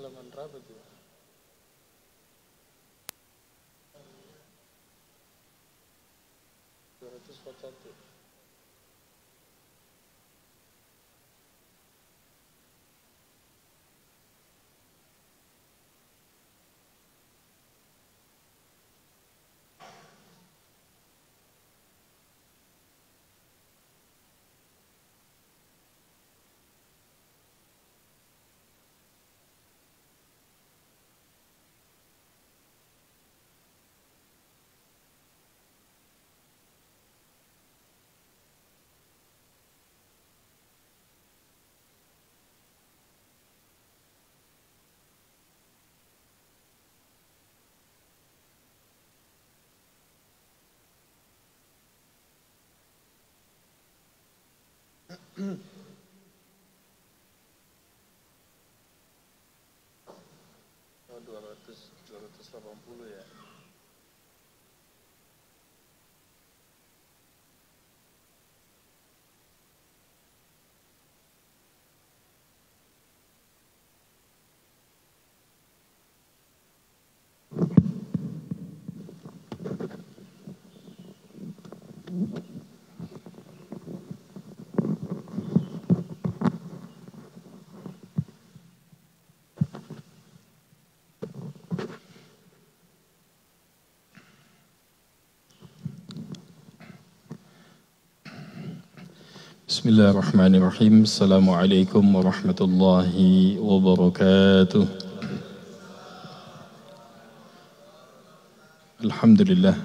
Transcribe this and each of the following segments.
halaman berapa tuh? Satu. Oh, 280 ya. Bismillahirrahmanirrahim. Assalamualaikum warahmatullahi wabarakatuh. Alhamdulillah.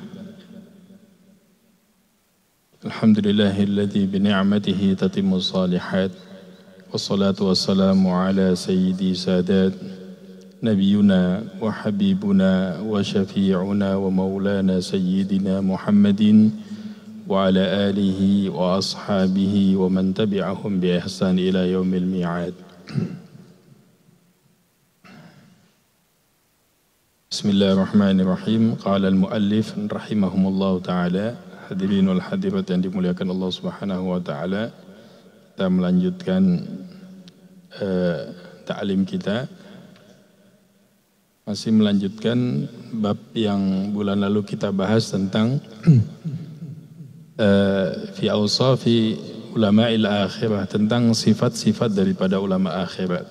Alhamdulillahilladzi bini'matihi tatimmu salihat. Wassalatu wassalamu ala sayyidi sadat nabiyuna wa habibuna wa syafi'una wa maulana sayyidina Muhammadin wa ala alihi wa ashabihi wa man tabi'ahum bi ihsan ila yaumil mi'ad. Bismillahirrahmanirrahim. Qala al-muallif rahimahumullah ta'ala. Hadirin wal hadirat yang dimuliakan Allah Subhanahu wa ta'ala. Kita melanjutkan ta'lim kita. Masih melanjutkan bab yang bulan lalu kita bahas tentang fi awsafi ulama'il akhirah, tentang sifat-sifat daripada ulama akhirat.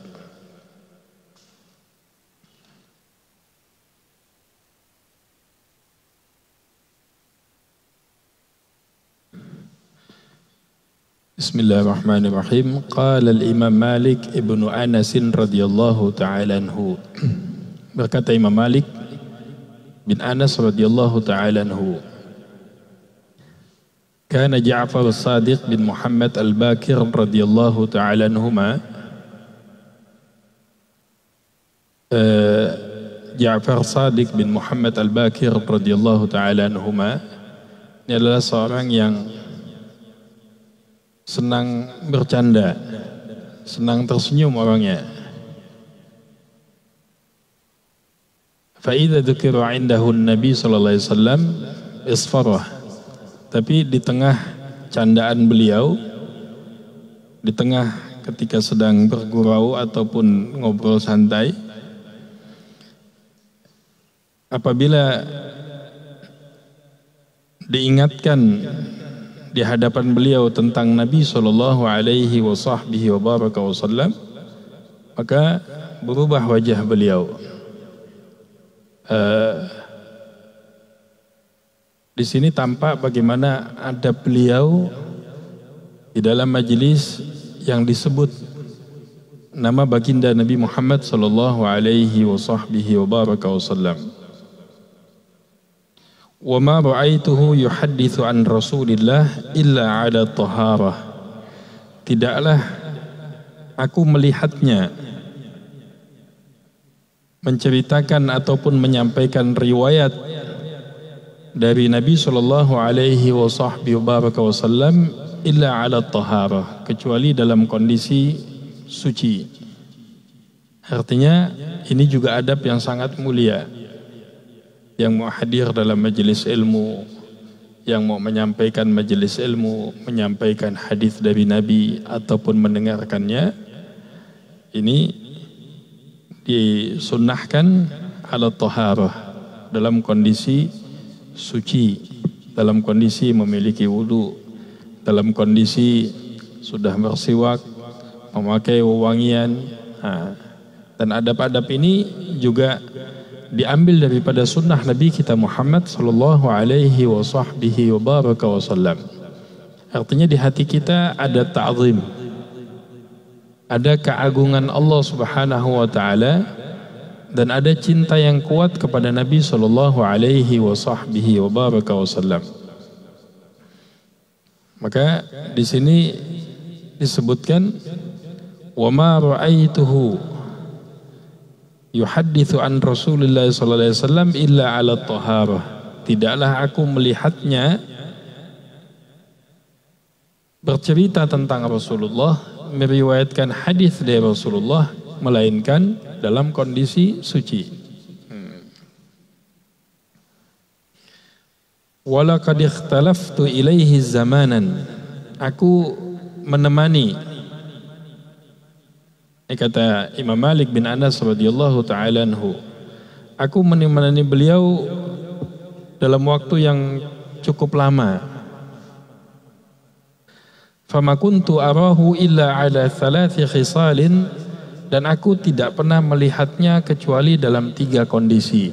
Bismillahirrahmanirrahim. Qala al-Imam Malik ibnu Anas radhiyallahu ta'ala anhu. Berkata Imam Malik bin Anas radhiyallahu ta'ala anhu, Kana Ja'far As-Sadiq bin Muhammad Al-Bakir radhiyallahu ta'ala anhuma. Ja'far Sadiq bin Muhammad Al-Bakir radhiyallahu ta'ala anhuma ini adalah seorang yang senang bercanda, senang tersenyum orangnya. Fa idza dzukira 'indahu an-nabi sallallahu alaihi wasallam isfarah. Tapi di tengah candaan beliau, di tengah ketika sedang bergurau ataupun ngobrol santai, apabila diingatkan di hadapan beliau tentang Nabi sallallahu alaihi wasallam, maka berubah wajah beliau. Di sini tampak bagaimana adab beliau di dalam majelis yang disebut nama baginda Nabi Muhammad sallallahu alaihi wasallam. Wa ma ra'aituhu yuhadditsu an Rasulillah illa 'ala taharah. Tidaklah aku melihatnya menceritakan ataupun menyampaikan riwayat dari Nabi sallallahu alaihi wasallam illa 'ala taharah, kecuali dalam kondisi suci. Artinya ini juga adab yang sangat mulia. Yang mau hadir dalam majelis ilmu, yang mau menyampaikan majelis ilmu, menyampaikan hadis dari Nabi ataupun mendengarkannya, ini disunnahkan ala taharah, dalam kondisi suci, dalam kondisi memiliki wudu, dalam kondisi sudah bersiwak, memakai wewangian. Dan adab-adab ini juga diambil daripada sunnah Nabi kita Muhammad sallallahu alaihi wasallam. Artinya di hati kita ada ta'zim, ada keagungan Allah Subhanahu wa taala, dan ada cinta yang kuat kepada Nabi sallallahu alaihi wasallam. Maka di sini disebutkan wa ma ra'aituhu yuhadditsu an Rasulillah sallallahu alaihi wasallam illa ala taharah. Tidaklah aku melihatnya bercerita tentang Rasulullah, meriwayatkan hadis dari Rasulullah, melainkan dalam kondisi suci. Walaqad ikhtalaftu ilaihi zamanan. Aku menemani, ini kata Imam Malik bin Anas radhiyallahu taala anhu, aku menemani beliau dalam waktu yang cukup lama. Fama kuntu arahu illa ala thalathi khisalin, dan aku tidak pernah melihatnya kecuali dalam 3 kondisi.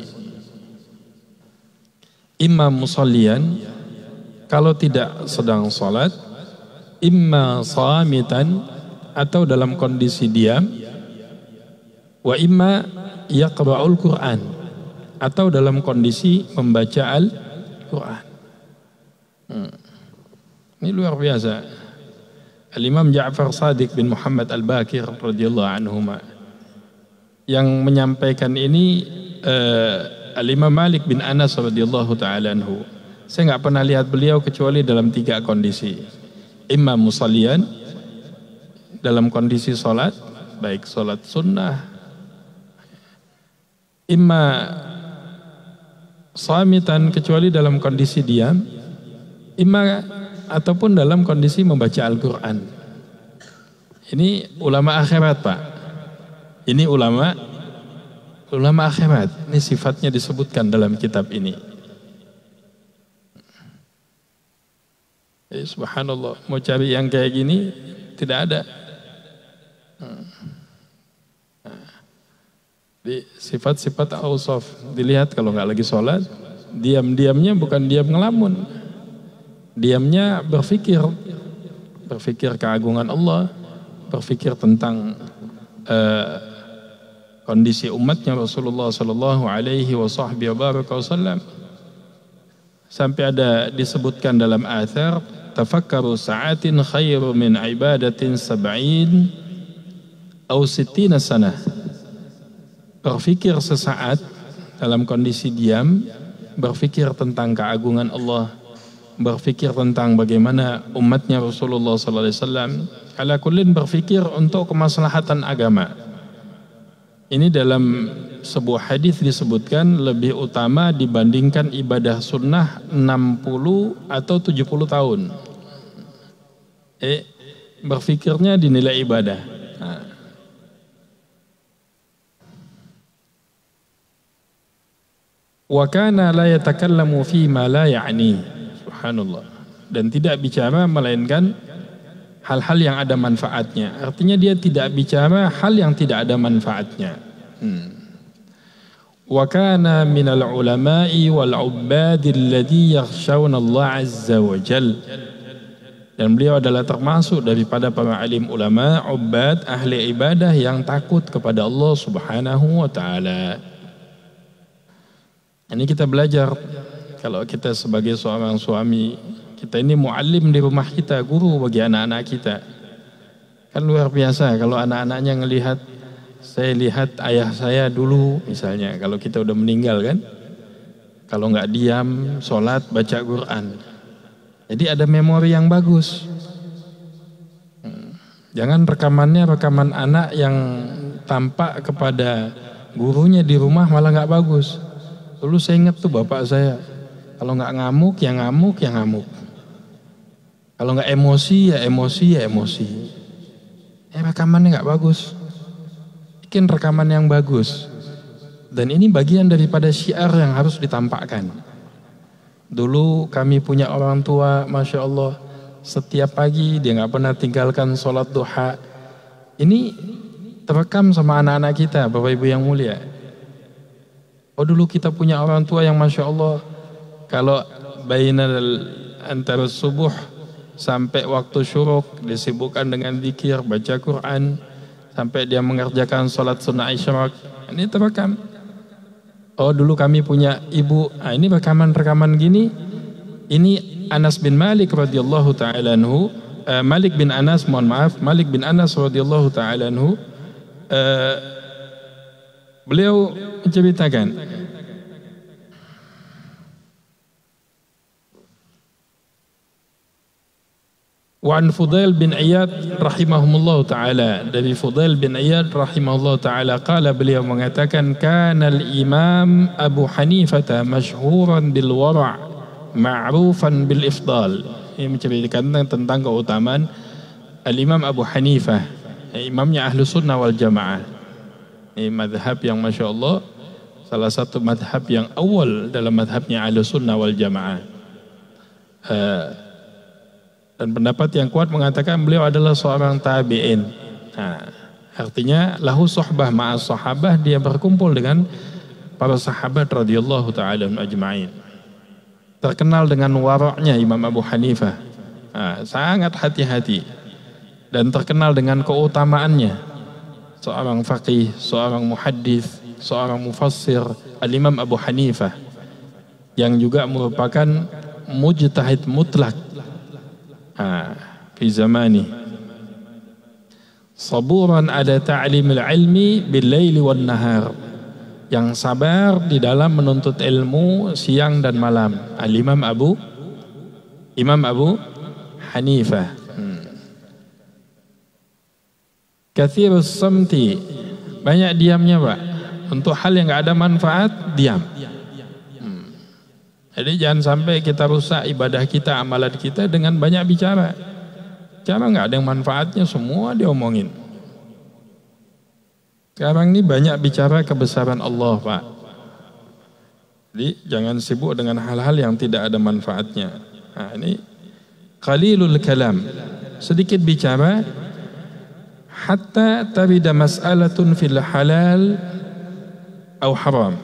Imma musallian, kalau tidak sedang salat, imma shamitan, atau dalam kondisi diam, wa imma yaqra'ul Qur'an, atau dalam kondisi membaca Al-Qur'an. Ini luar biasa. Al-Imam Ja'far Shadiq bin Muhammad Al-Bakir radhiyallahu anhuma yang menyampaikan ini, Al-Imam Malik bin Anas radhiyallahu taala anhu, saya nggak pernah lihat beliau kecuali dalam 3 kondisi. Imma musallian, dalam kondisi salat, baik salat sunnah. Imma shamitan, kecuali dalam kondisi diam. Imma, ataupun dalam kondisi membaca Al-Quran. Ini ulama akhirat, Pak. Ini ulama akhirat. Ini sifatnya disebutkan dalam kitab ini. Jadi, subhanallah, mau cari yang kayak gini tidak ada. Di sifat-sifat ausaf dilihat kalau nggak lagi sholat, diam-diamnya bukan diam ngelamun. Diamnya berpikir keagungan Allah, berpikir tentang kondisi umatnya Rasulullah sallallahu alaihi wasallam. Sampai ada disebutkan dalam athar, tafakkaru sa'atin khairu min ibadatin sab'in aw sittina sanah. Berpikir sesaat dalam kondisi diam, berpikir tentang keagungan Allah, berpikir tentang bagaimana umatnya Rasulullah sallallahu alaihi wasallam, ala kullin berpikir untuk kemaslahatan agama. Ini dalam sebuah hadis disebutkan lebih utama dibandingkan ibadah sunnah 60 atau 70 tahun. Berpikirnya dinilai ibadah. Wa kana la yatakallamu fi ma la ya'ni. Subhanallah. Dan tidak bicara melainkan hal-hal yang ada manfaatnya. Artinya dia tidak bicara hal yang tidak ada manfaatnya. Wa kana minal ulama'i wal 'ubbadi alladhi yakhshawna Allah 'azza wa jal. Dan beliau adalah termasuk daripada para alim ulama, ubbad, ahli ibadah yang takut kepada Allah Subhanahu wa taala. Ini kita belajar. Kalau kita sebagai seorang suami, kita ini muallim di rumah kita, guru bagi anak-anak kita. Kan luar biasa kalau anak-anaknya ngelihat, saya lihat ayah saya dulu misalnya, kalau kita udah meninggal kan, kalau nggak diam, sholat, baca Quran. Jadi ada memori yang bagus. Jangan rekamannya rekaman anak yang tampak kepada gurunya di rumah malah nggak bagus. Dulu saya ingat tuh bapak saya, kalau nggak ngamuk ya ngamuk ya ngamuk. Kalau nggak emosi ya emosi ya emosi. Rekamannya nggak bagus. bikin rekaman yang bagus. Dan ini bagian daripada syiar yang harus ditampakkan. Dulu kami punya orang tua, Masya Allah, setiap pagi dia nggak pernah tinggalkan sholat duha. Ini terekam sama anak-anak kita, Bapak Ibu yang mulia. Oh dulu kita punya orang tua yang Masya Allah, kalau antara subuh sampai waktu syuruk disibukkan dengan zikir, baca Quran, sampai dia mengerjakan sholat sunnah isyraq. Ini terekam. Oh dulu kami punya ibu, ini rekaman-rekaman gini. Ini Anas bin Malik radhiyallahu ta'ala anhu, Malik bin Anas radhiyallahu ta'ala anhu, beliau menceritakan, Wan Fudail bin Iyad rahimahumullah ta'ala, dari Fudail bin Iyad rahimahullah ta'ala, qala, beliau mengatakan, kana al-imam Abu Hanifah masyhuran bil wara' ma'rufan bil ifdal. Ini menceritakan tentang keutamaan al-imam Abu Hanifah, imamnya ahlu sunnah wal jamaah. Ini madhab yang Masya Allah salah satu madhab yang awal dalam madhabnya ahlu sunnah wal jamaah. Dan pendapat yang kuat mengatakan beliau adalah seorang tabi'in. Artinya lahu sohbah ma'as sahabah, dia berkumpul dengan para sahabat radhiyallahu ta'ala ajma'in. Terkenal dengan waraknya Imam Abu Hanifah, sangat hati-hati, dan terkenal dengan keutamaannya. Seorang faqih, seorang muhaddis, seorang mufassir, al-Imam Abu Hanifah, yang juga merupakan mujtahid mutlak fi zamani, saburan ada ta'limil ilmi bil laili wan nahar, yang sabar di dalam menuntut ilmu siang dan malam. Al-Imam Abu Hanifah. Kathirus samti, banyak diamnya Pak. Untuk hal yang gak ada manfaat, diam. Jadi jangan sampai kita rusak ibadah kita, amalan kita dengan banyak bicara. Cara nggak ada yang manfaatnya, semua diomongin. Sekarang ini banyak bicara kebesaran Allah, Pak. Jadi jangan sibuk dengan hal-hal yang tidak ada manfaatnya. Nah, ini qalilul kalam, sedikit bicara, hatta tabida mas'alatun fil halal atau haram.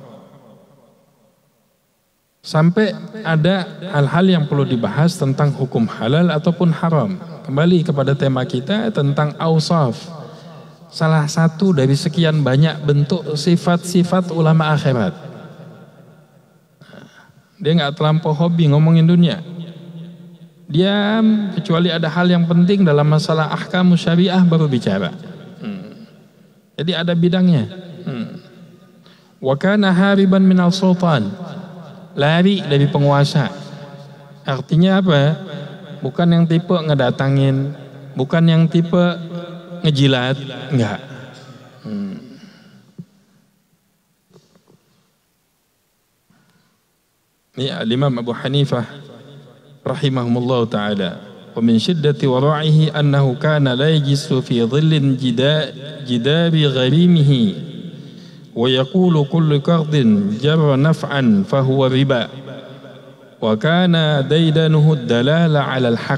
Sampai ada hal-hal yang perlu dibahas tentang hukum halal ataupun haram. Kembali kepada tema kita tentang awsaf, salah satu dari sekian banyak bentuk sifat-sifat ulama akhirat. Dia nggak terlampau hobi ngomongin dunia. Diam, kecuali ada hal yang penting dalam masalah ahkam syariah baru bicara. Jadi ada bidangnya. Wa kana hariban minal sultan, lari dari penguasa. Artinya apa? Bukan yang tipe ngedatangin, bukan yang tipe ngejilat, enggak. Ini Al-Imam Abu Hanifah rahimahumullah ta'ala. Wa min shiddati wara'ihi annahu kana la yajisu fi dhillin jidabi gharimihi wa yaqulu kullu qardin jarra naf'an fahuwa riba wa kana daidanuhu dalala 'ala al-haq.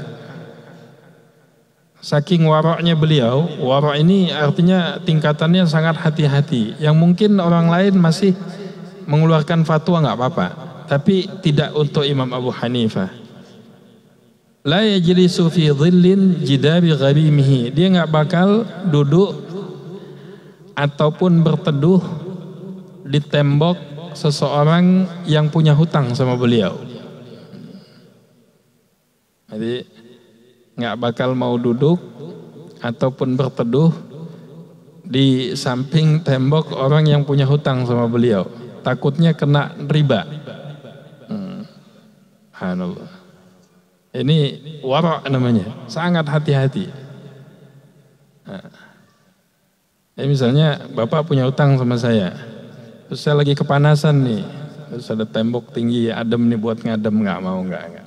Saking waraknya beliau, warak ini artinya tingkatannya sangat hati-hati, yang mungkin orang lain masih mengeluarkan fatwa nggak apa-apa, tapi tidak untuk Imam Abu Hanifah. La yajlisu fi dhillin jidabi gharimihi, dia nggak bakal duduk ataupun berteduh di tembok seseorang yang punya hutang sama beliau. Jadi nggak bakal mau duduk ataupun berteduh di samping tembok orang yang punya hutang sama beliau, takutnya kena riba. Subhanallah. Ini wara' namanya, sangat hati-hati. Misalnya bapak punya hutang sama saya, terus saya lagi kepanasan nih, terus ada tembok tinggi adem nih buat ngadem, nggak mau, nggak.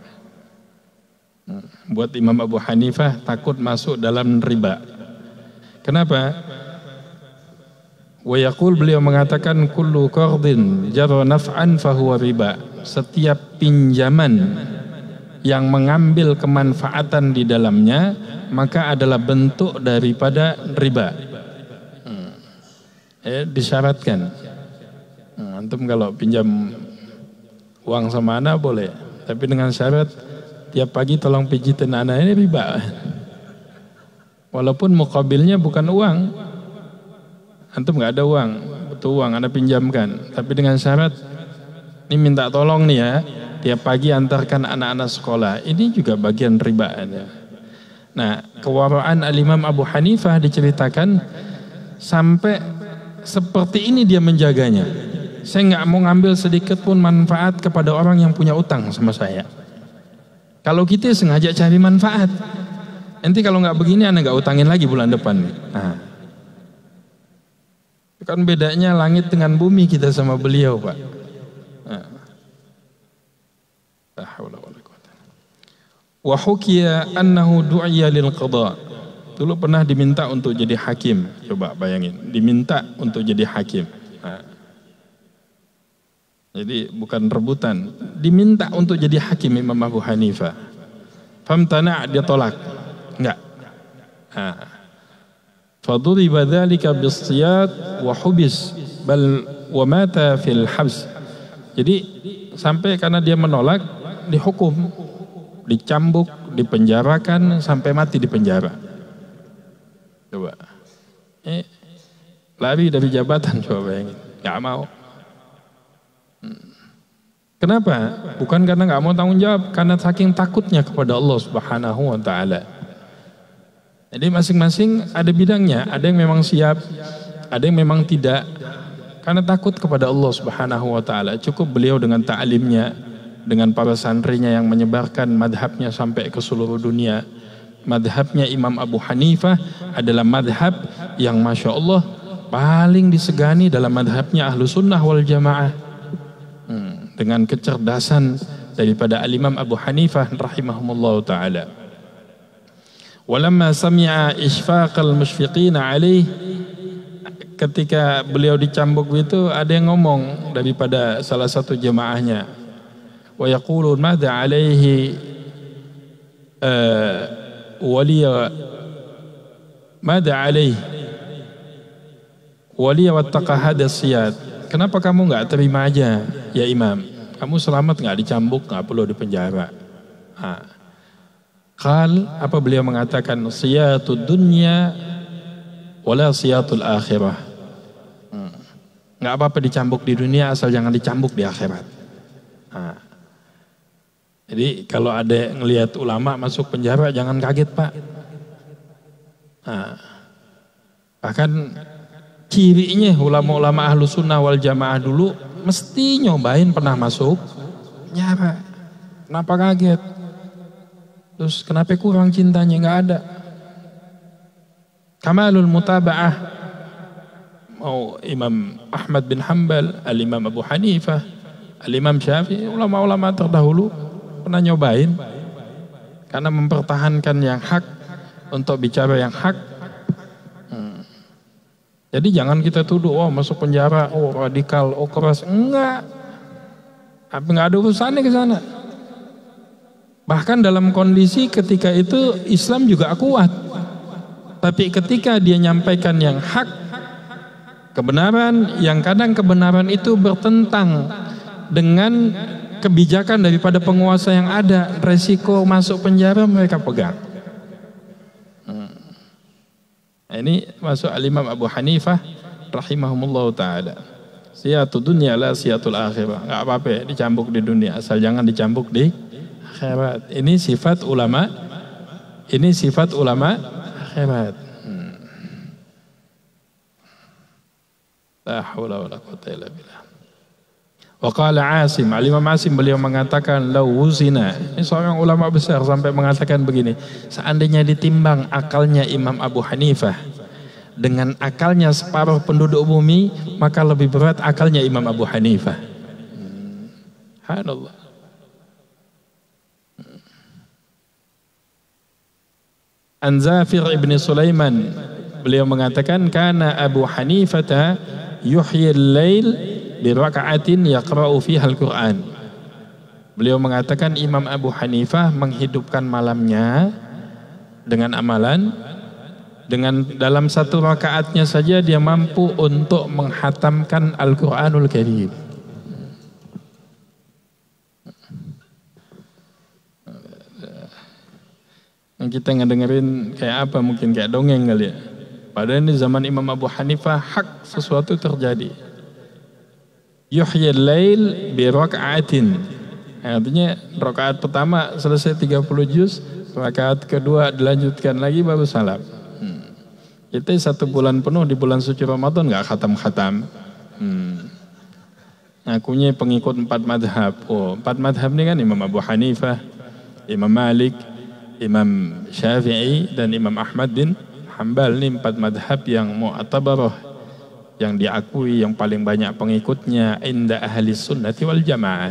Buat Imam Abu Hanifah takut masuk dalam riba. Kenapa? Wa yaqul, beliau mengatakan, kullu qardin jarra naf'an fahuwa riba. Setiap pinjaman yang mengambil kemanfaatan di dalamnya maka adalah bentuk daripada riba. Disyaratkan. Antum kalau pinjam uang sama anak boleh, tapi dengan syarat tiap pagi tolong pijitin anak, ini riba. Walaupun mukabilnya bukan uang. Antum nggak ada uang, butuh uang, Anda pinjamkan. Tapi dengan syarat, ini minta tolong nih ya, tiap pagi antarkan anak-anak sekolah. Ini juga bagian riba. Nah, kewaraan Al-Imam Abu Hanifah diceritakan sampai seperti ini dia menjaganya. Saya nggak mau ngambil sedikit pun manfaat kepada orang yang punya utang sama saya. Kalau kita sengaja cari manfaat, nanti kalau nggak begini Anda nggak utangin lagi bulan depan. Nah, kan bedanya langit dengan bumi kita sama beliau, Pak. Wa hukiya annahu du'iya lil qada. Dulu pernah diminta untuk jadi hakim. Coba bayangin, diminta untuk jadi hakim. Jadi bukan rebutan, diminta untuk jadi hakim Imam Abu Hanifah. Famtana', dia tolak. Enggak. Faduriba dzalika bis-siyad wa hubis bal wa mata fil habs. Jadi sampai karena dia menolak dihukum, dicambuk, dipenjarakan sampai mati di penjara. Coba. Lari dari jabatan, coba bayangin. Enggak mau. Kenapa? Bukan karena enggak mau tanggung jawab, karena saking takutnya kepada Allah Subhanahu wa taala. Jadi masing-masing ada bidangnya, ada yang memang siap, ada yang memang tidak. Karena takut kepada Allah Subhanahu wa taala. Cukup beliau dengan ta'limnya, dengan para santrinya yang menyebarkan madhabnya sampai ke seluruh dunia. Madhabnya Imam Abu Hanifah adalah madhab yang Masya Allah paling disegani dalam madhabnya Ahlu Sunnah wal Jamaah. Dengan kecerdasan daripada Al-Imam Abu Hanifah rahimahumullah ta'ala. Walamma sami'a isfaqal musyfiqina alaih, ketika beliau dicambuk itu ada yang ngomong daripada salah satu jemaahnya, wa yaqulun madza alaihi waliya madza alaihi waliya wattaqa hadas siyad. Kenapa kamu enggak terima aja ya Imam? Kamu selamat enggak dicambuk, enggak perlu dipenjara. Qal, apa beliau mengatakan, siyatud dunya wala siyatul akhirah. Enggak apa-apa dicambuk di dunia asal jangan dicambuk di akhirat. Jadi kalau ada ngelihat ulama masuk penjara jangan kaget, Pak. Bahkan cirinya ulama-ulama Ahlu Sunnah wal Jamaah dulu mesti nyobain pernah masuk penjara. Kenapa kaget? Terus kenapa kurang cintanya? Enggak ada. Kamalul mutaba'ah, mau Imam Ahmad bin Hanbal, Al-Imam Abu Hanifah, Al-Imam Syafi'i, ulama-ulama terdahulu pernah nyobain karena mempertahankan yang hak, untuk bicara yang hak. Jadi jangan kita tuduh, oh masuk penjara, oh radikal, oh keras. Enggak. Apa enggak ada urusannya ke sana. Bahkan dalam kondisi ketika itu Islam juga kuat. Tapi ketika dia nyampaikan yang hak, kebenaran, yang kadang kebenaran itu bertentang dengan kebijakan daripada penguasa yang ada, resiko masuk penjara mereka pegang. Ini masuk Al-Imam Abu Hanifah rahimahumullah ta'ala. Siyatul dunya la siyatul akhirah. Enggak apa-apa ya, dicambuk di dunia asal jangan dicambuk di akhirat. Ini sifat ulama. Ini sifat ulama akhirat. La haula wala quwwata illa billah. Wa qala Asim, Al-Imam Asim beliau mengatakan law wuzina. Ini seorang ulama besar sampai mengatakan begini, seandainya ditimbang akalnya Imam Abu Hanifah dengan akalnya separuh penduduk bumi, maka lebih berat akalnya Imam Abu Hanifah. Subhanallah. An Zafir ibn Sulaiman, beliau mengatakan kana Abu Hanifah yuhyil lail bi raka'atin yaqra'u fiha al-Qur'an. Beliau mengatakan Imam Abu Hanifah menghidupkan malamnya dengan amalan, dengan dalam satu rakaatnya saja dia mampu untuk menghatamkan Al-Qur'anul Karim. Kita ngedengerin kayak apa, mungkin kayak dongeng kali ya. Padahal ini zaman Imam Abu Hanifah hak sesuatu terjadi. Yuhyil lail bi raka'atin. Artinya rakaat pertama selesai 30 juz, rakaat kedua dilanjutkan lagi baru salam. Kita 1 bulan penuh di bulan suci Ramadan nggak khatam-khatam. Ngakunya pengikut 4 madhab. Oh, 4 madhab ini kan Imam Abu Hanifah, Imam Malik, Imam Syafi'i dan Imam Ahmad bin Hanbal. Ini 4 madhab yang mu'tabarah, yang diakui, yang paling banyak pengikutnya inda ahli sunnati wal jamaah.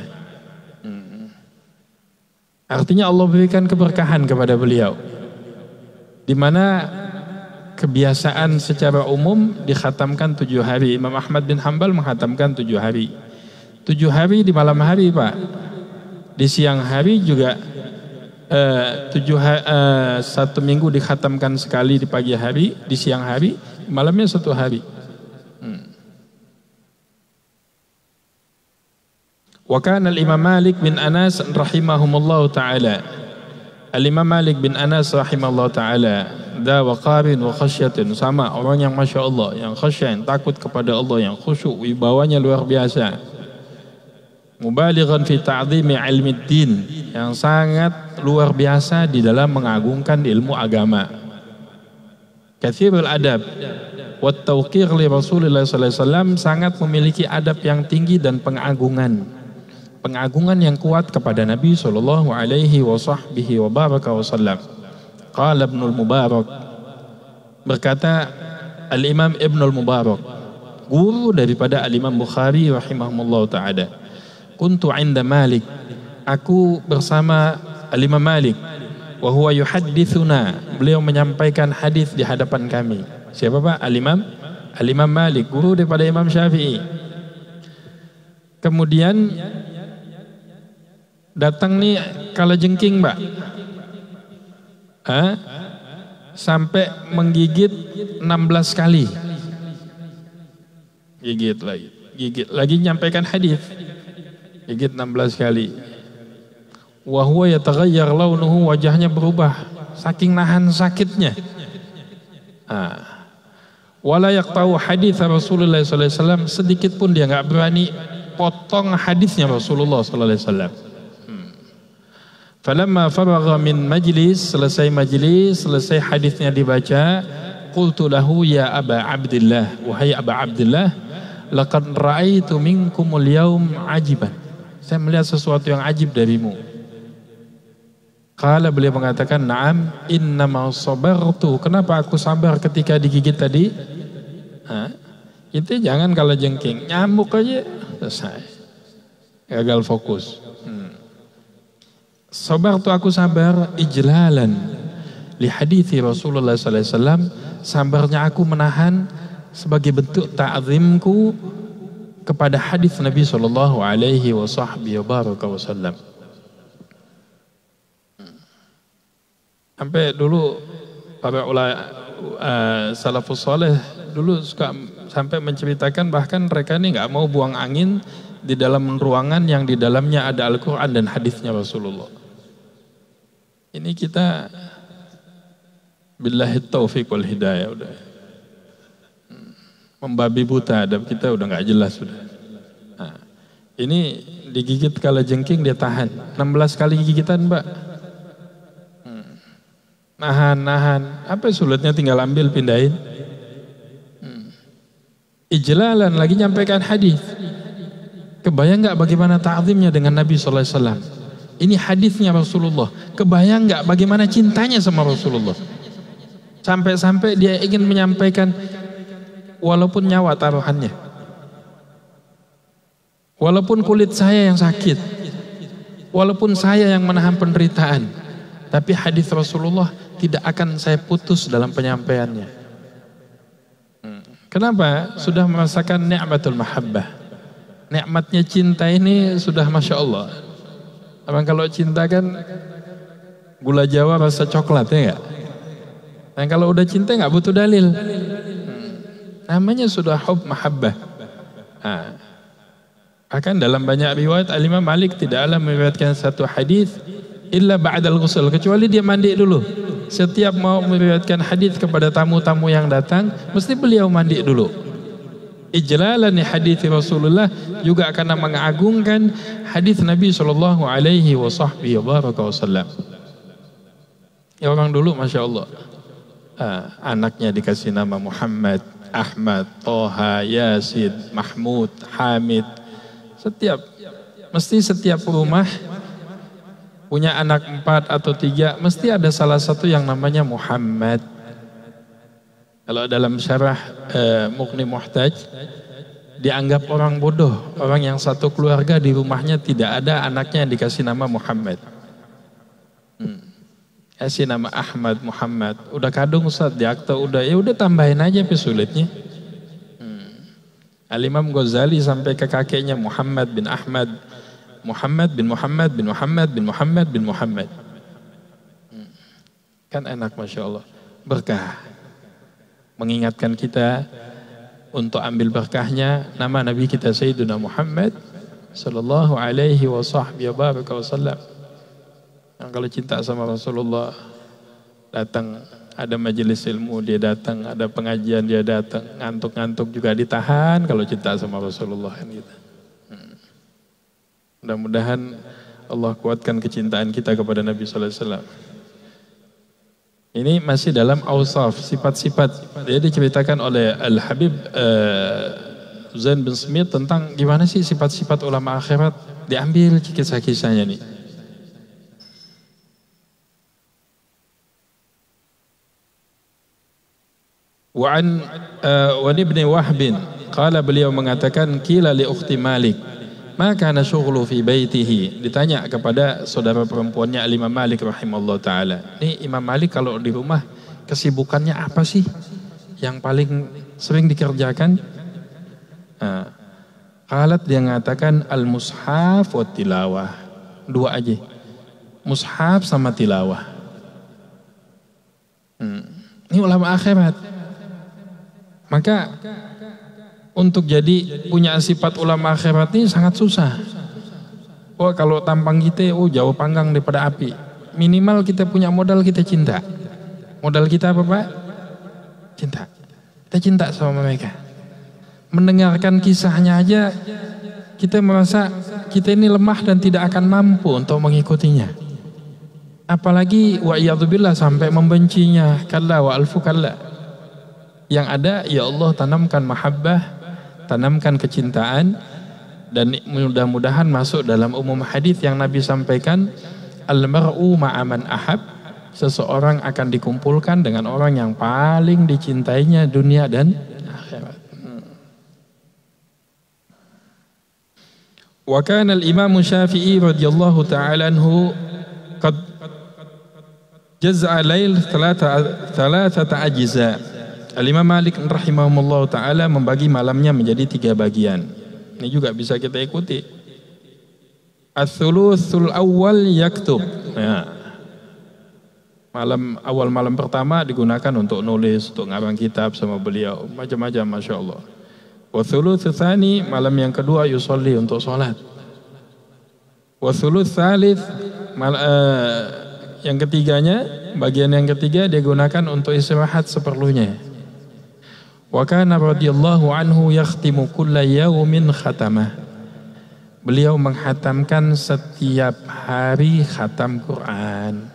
Artinya Allah berikan keberkahan kepada beliau, di mana kebiasaan secara umum dikhatamkan 7 hari. Imam Ahmad bin Hanbal menghatamkan 7 hari. 7 hari di malam hari, Pak. Di siang hari juga 1 minggu dikhatamkan sekali di pagi hari, di siang hari, malamnya 1 hari. Wa kana al-Imam Malik bin Anas rahimahumullah ta'ala. Al-Imam Malik bin Anas rahimahullah ta'ala da waqarin wa khasyatin, sama orang yang Masya Allah, yang khasyan, takut kepada Allah, yang khusyuk, wibawanya luar biasa. Mubalighan fi ta'zimi ilmi din, yang sangat luar biasa di dalam mengagungkan ilmu agama. Kathirul adab wa tauqir li Rasulullah sallallahu alaihi wasallam, sangat memiliki adab yang tinggi dan pengagungan yang kuat kepada Nabi sallallahu alaihi wasallam. Qala Ibnul Mubarak, berkata Al-Imam Ibnul Mubarak, guru daripada Al-Imam Bukhari rahimahullah ta'ala, kuntu inda Malik, aku bersama Al-Imam Malik, wa huwa yuhaddithuna, beliau menyampaikan hadis di hadapan kami. Siapa Pak? Al-Imam Malik, guru daripada Imam Syafi'i. Kemudian datang nih kalajengking, Mbak, sampai menggigit 16 kali, gigit lagi nyampaikan hadis, gigit 16 kali. Wa huwa yataghayyar launuhu, wajahnya berubah saking nahan sakitnya. Wala yaqta'u hadits Rasulullah sallallahu alaihi wasallam, sedikit pun dia enggak berani potong hadisnya Rasulullah sallallahu alaihi wasallam. Falamma faragha min majlis, selesai majlis, selesai hadisnya dibaca, qultu lahu ya Aba Abdillah, wahai Aba Abdillah, laqad ra'aitu minkumul yaum ajiban, saya melihat sesuatu yang ajib darimu. Qala, beliau mengatakan, na'am innama sabartu, kenapa aku sabar ketika digigit tadi? Itu jangan kalau jengking, nyamuk aja selesai, gagal fokus. Sabartu, aku sabar, ijlalan li hadithi Rasulullah sallallahu alaihi wasallam, sabarnya aku menahan sebagai bentuk ta'zimku kepada hadis Nabi sallallahu alaihi wasallam. Sampai dulu para ulama salafus saleh dulu suka sampai menceritakan, bahkan mereka ini nggak mau buang angin di dalam ruangan yang di dalamnya ada Al-Quran dan hadisnya Rasulullah. Ini kita billahi taufiq wal hidayah, udah membabi buta, adab kita udah nggak jelas sudah. Ini digigit kalajengking dia tahan 16 kali gigitan, Mbak. Nahan, apa sulitnya, tinggal ambil pindahin. Ijlalan, lagi nyampaikan hadis. Kebayang nggak bagaimana ta'zimnya dengan Nabi sallallahu alaihi wasallam? Ini hadisnya Rasulullah. Kebayang nggak bagaimana cintanya sama Rasulullah? Sampai-sampai dia ingin menyampaikan walaupun nyawa taruhannya, walaupun kulit saya yang sakit, walaupun saya yang menahan penderitaan, tapi hadis Rasulullah tidak akan saya putus dalam penyampaiannya. Kenapa? Sudah merasakan nikmatul mahabbah. Nikmatnya cinta ini sudah Masya Allah. Abang kalau cinta kan gula Jawa rasa coklat ya enggak? Dan kalau udah cinta enggak butuh dalil. Namanya sudah hub mahabbah. Nah, bahkan dalam banyak riwayat Al-Imam Malik tidaklah meriwayatkan satu hadis illa ba'dal ghusl, kecuali dia mandi dulu. Setiap mau meriwayatkan hadis kepada tamu-tamu yang datang, mesti beliau mandi dulu. Ijlalan hadis Rasulullah, juga karena mengagungkan hadis Nabi sallallahu alaihi wasallam. Ya orang dulu Masya Allah, anaknya dikasih nama Muhammad, Ahmad, Toha, Yasin, Mahmud, Hamid. Setiap rumah punya anak 4 atau 3, mesti ada salah satu yang namanya Muhammad. Kalau dalam syarah Mughni Muhtaj, dianggap orang bodoh, orang yang satu keluarga di rumahnya tidak ada anaknya yang dikasih nama Muhammad. Kasih nama Ahmad, Muhammad. Udah kadung Ustaz, di akta udah, ya udah tambahin aja pesulitnya. Al-Imam Ghazali sampai ke kakeknya Muhammad bin Ahmad, Muhammad bin Muhammad bin Muhammad bin Muhammad bin Muhammad. Kan enak Masya Allah. Berkah. Mengingatkan kita untuk ambil berkahnya nama Nabi kita Sayyidina Muhammad sallallahu alaihi wasallam. Yang kalau cinta sama Rasulullah, datang ada majelis ilmu dia datang, ada pengajian dia datang, ngantuk-ngantuk juga ditahan kalau cinta sama Rasulullah kan gitu. Mudah-mudahan Allah kuatkan kecintaan kita kepada Nabi sallallahu alaihi wasallam. Ini masih dalam awsaf, sifat-sifat. Dia diceritakan oleh Al-Habib Zain bin Smith tentang gimana sih sifat-sifat ulama akhirat. Diambil kisah-kisahnya nih. Wa'an Ibn Wahb qala, beliau mengatakan qila li ukhti Malik ma kana syughlu fi baitihi. Ditanya kepada saudara perempuannya Imam Malik rahimahullah taala. Ini Imam Malik kalau di rumah kesibukannya apa sih yang paling sering dikerjakan? Qalat, dia mengatakan al-mushaf wa tilawah. Dua aja. Mushaf sama tilawah. Ini ulama akhirat. Maka untuk jadi punya sifat ulama akhirat ini sangat susah. Oh kalau tampang kita jauh panggang daripada api. Minimal kita punya modal, kita cinta. Modal kita apa Pak? Cinta. Kita cinta sama mereka. Mendengarkan kisahnya aja kita merasa kita ini lemah dan tidak akan mampu untuk mengikutinya. Apalagi wa'iyadzubillah sampai membencinya. Kalla wa alfu kalla. Yang ada ya Allah tanamkan mahabbah, tanamkan kecintaan, dan mudah-mudahan masuk dalam umum hadis yang Nabi sampaikan, al-mar'u ma'aman ahab, seseorang akan dikumpulkan dengan orang yang paling dicintainya dunia dan akhirat. Wa kana al-Imam Syafi'i radhiyallahu ta'ala anhu qad jaz'a lail thalathata ajza. Al-Imam Malik rahimahumullah ta'ala membagi malamnya menjadi 3 bagian. Ini juga bisa kita ikuti. Ats-tsulusul awwal yaktub. Ya. Awal malam pertama digunakan untuk nulis, untuk ngarang kitab sama beliau. Macam-macam Masya Allah. Wa tsuluts tsani, malam yang kedua yusolli, untuk sholat. Wa tsuluts tsalits, yang ketiganya, bagian yang ketiga digunakan untuk istirahat seperlunya. Wa kana radhiyallahu anhu yakhtimu kulla yaumin khatamah. Beliau menghatamkan setiap hari khatam Quran.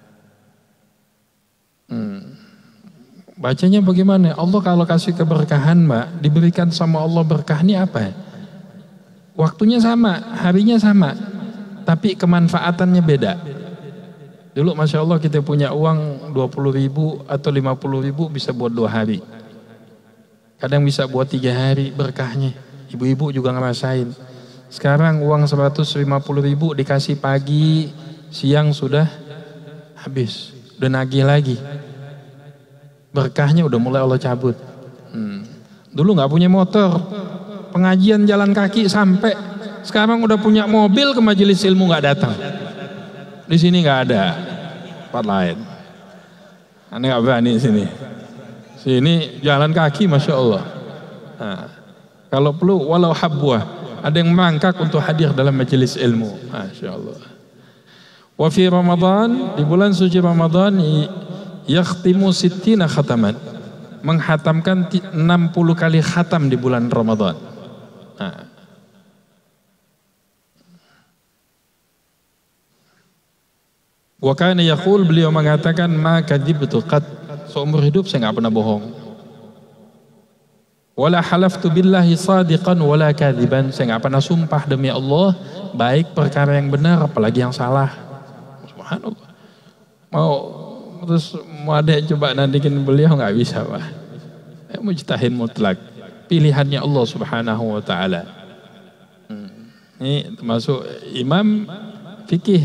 Bacanya bagaimana? Allah kalau kasih keberkahan Mbak, diberikan sama Allah berkah ini apa? Waktunya sama, harinya sama, tapi kemanfaatannya beda. Dulu Masya Allah kita punya uang 20.000 atau 50.000 bisa buat 2 hari. Kadang bisa buat 3 hari berkahnya. Ibu-ibu juga ngerasain. Sekarang uang 150.000 dikasih pagi, siang sudah habis. Udah nagih lagi. Berkahnya udah mulai Allah cabut. Dulu nggak punya motor, pengajian jalan kaki sampai. Sekarang udah punya mobil, ke majelis ilmu nggak datang. Di sini nggak ada tempat lain. Aneh nggak berani sini. Sini jalan kaki, masya Allah. Nah, kalau perlu walau habwah, ada yang merangkak untuk hadir dalam majelis ilmu, masya Allah. Wa fi Ramadan, di bulan suci Ramadan, yakhtimu sittina khataman, menghatamkan 60 kali khatam di bulan Ramadan. Nah. Wa kana yaqul, beliau mengatakan, ma kadzibtu qad, seumur hidup saya nggak pernah bohong. Wala halaftu billahi sadiqan wala kadziban, saya nggak pernah sumpah demi Allah baik perkara yang benar apalagi yang salah. Subhanallah. Mau ada yang coba nandikin beliau, nggak bisa, Pak. Mujtahid mutlak, pilihannya Allah Subhanahu wa taala. Ini termasuk imam fikih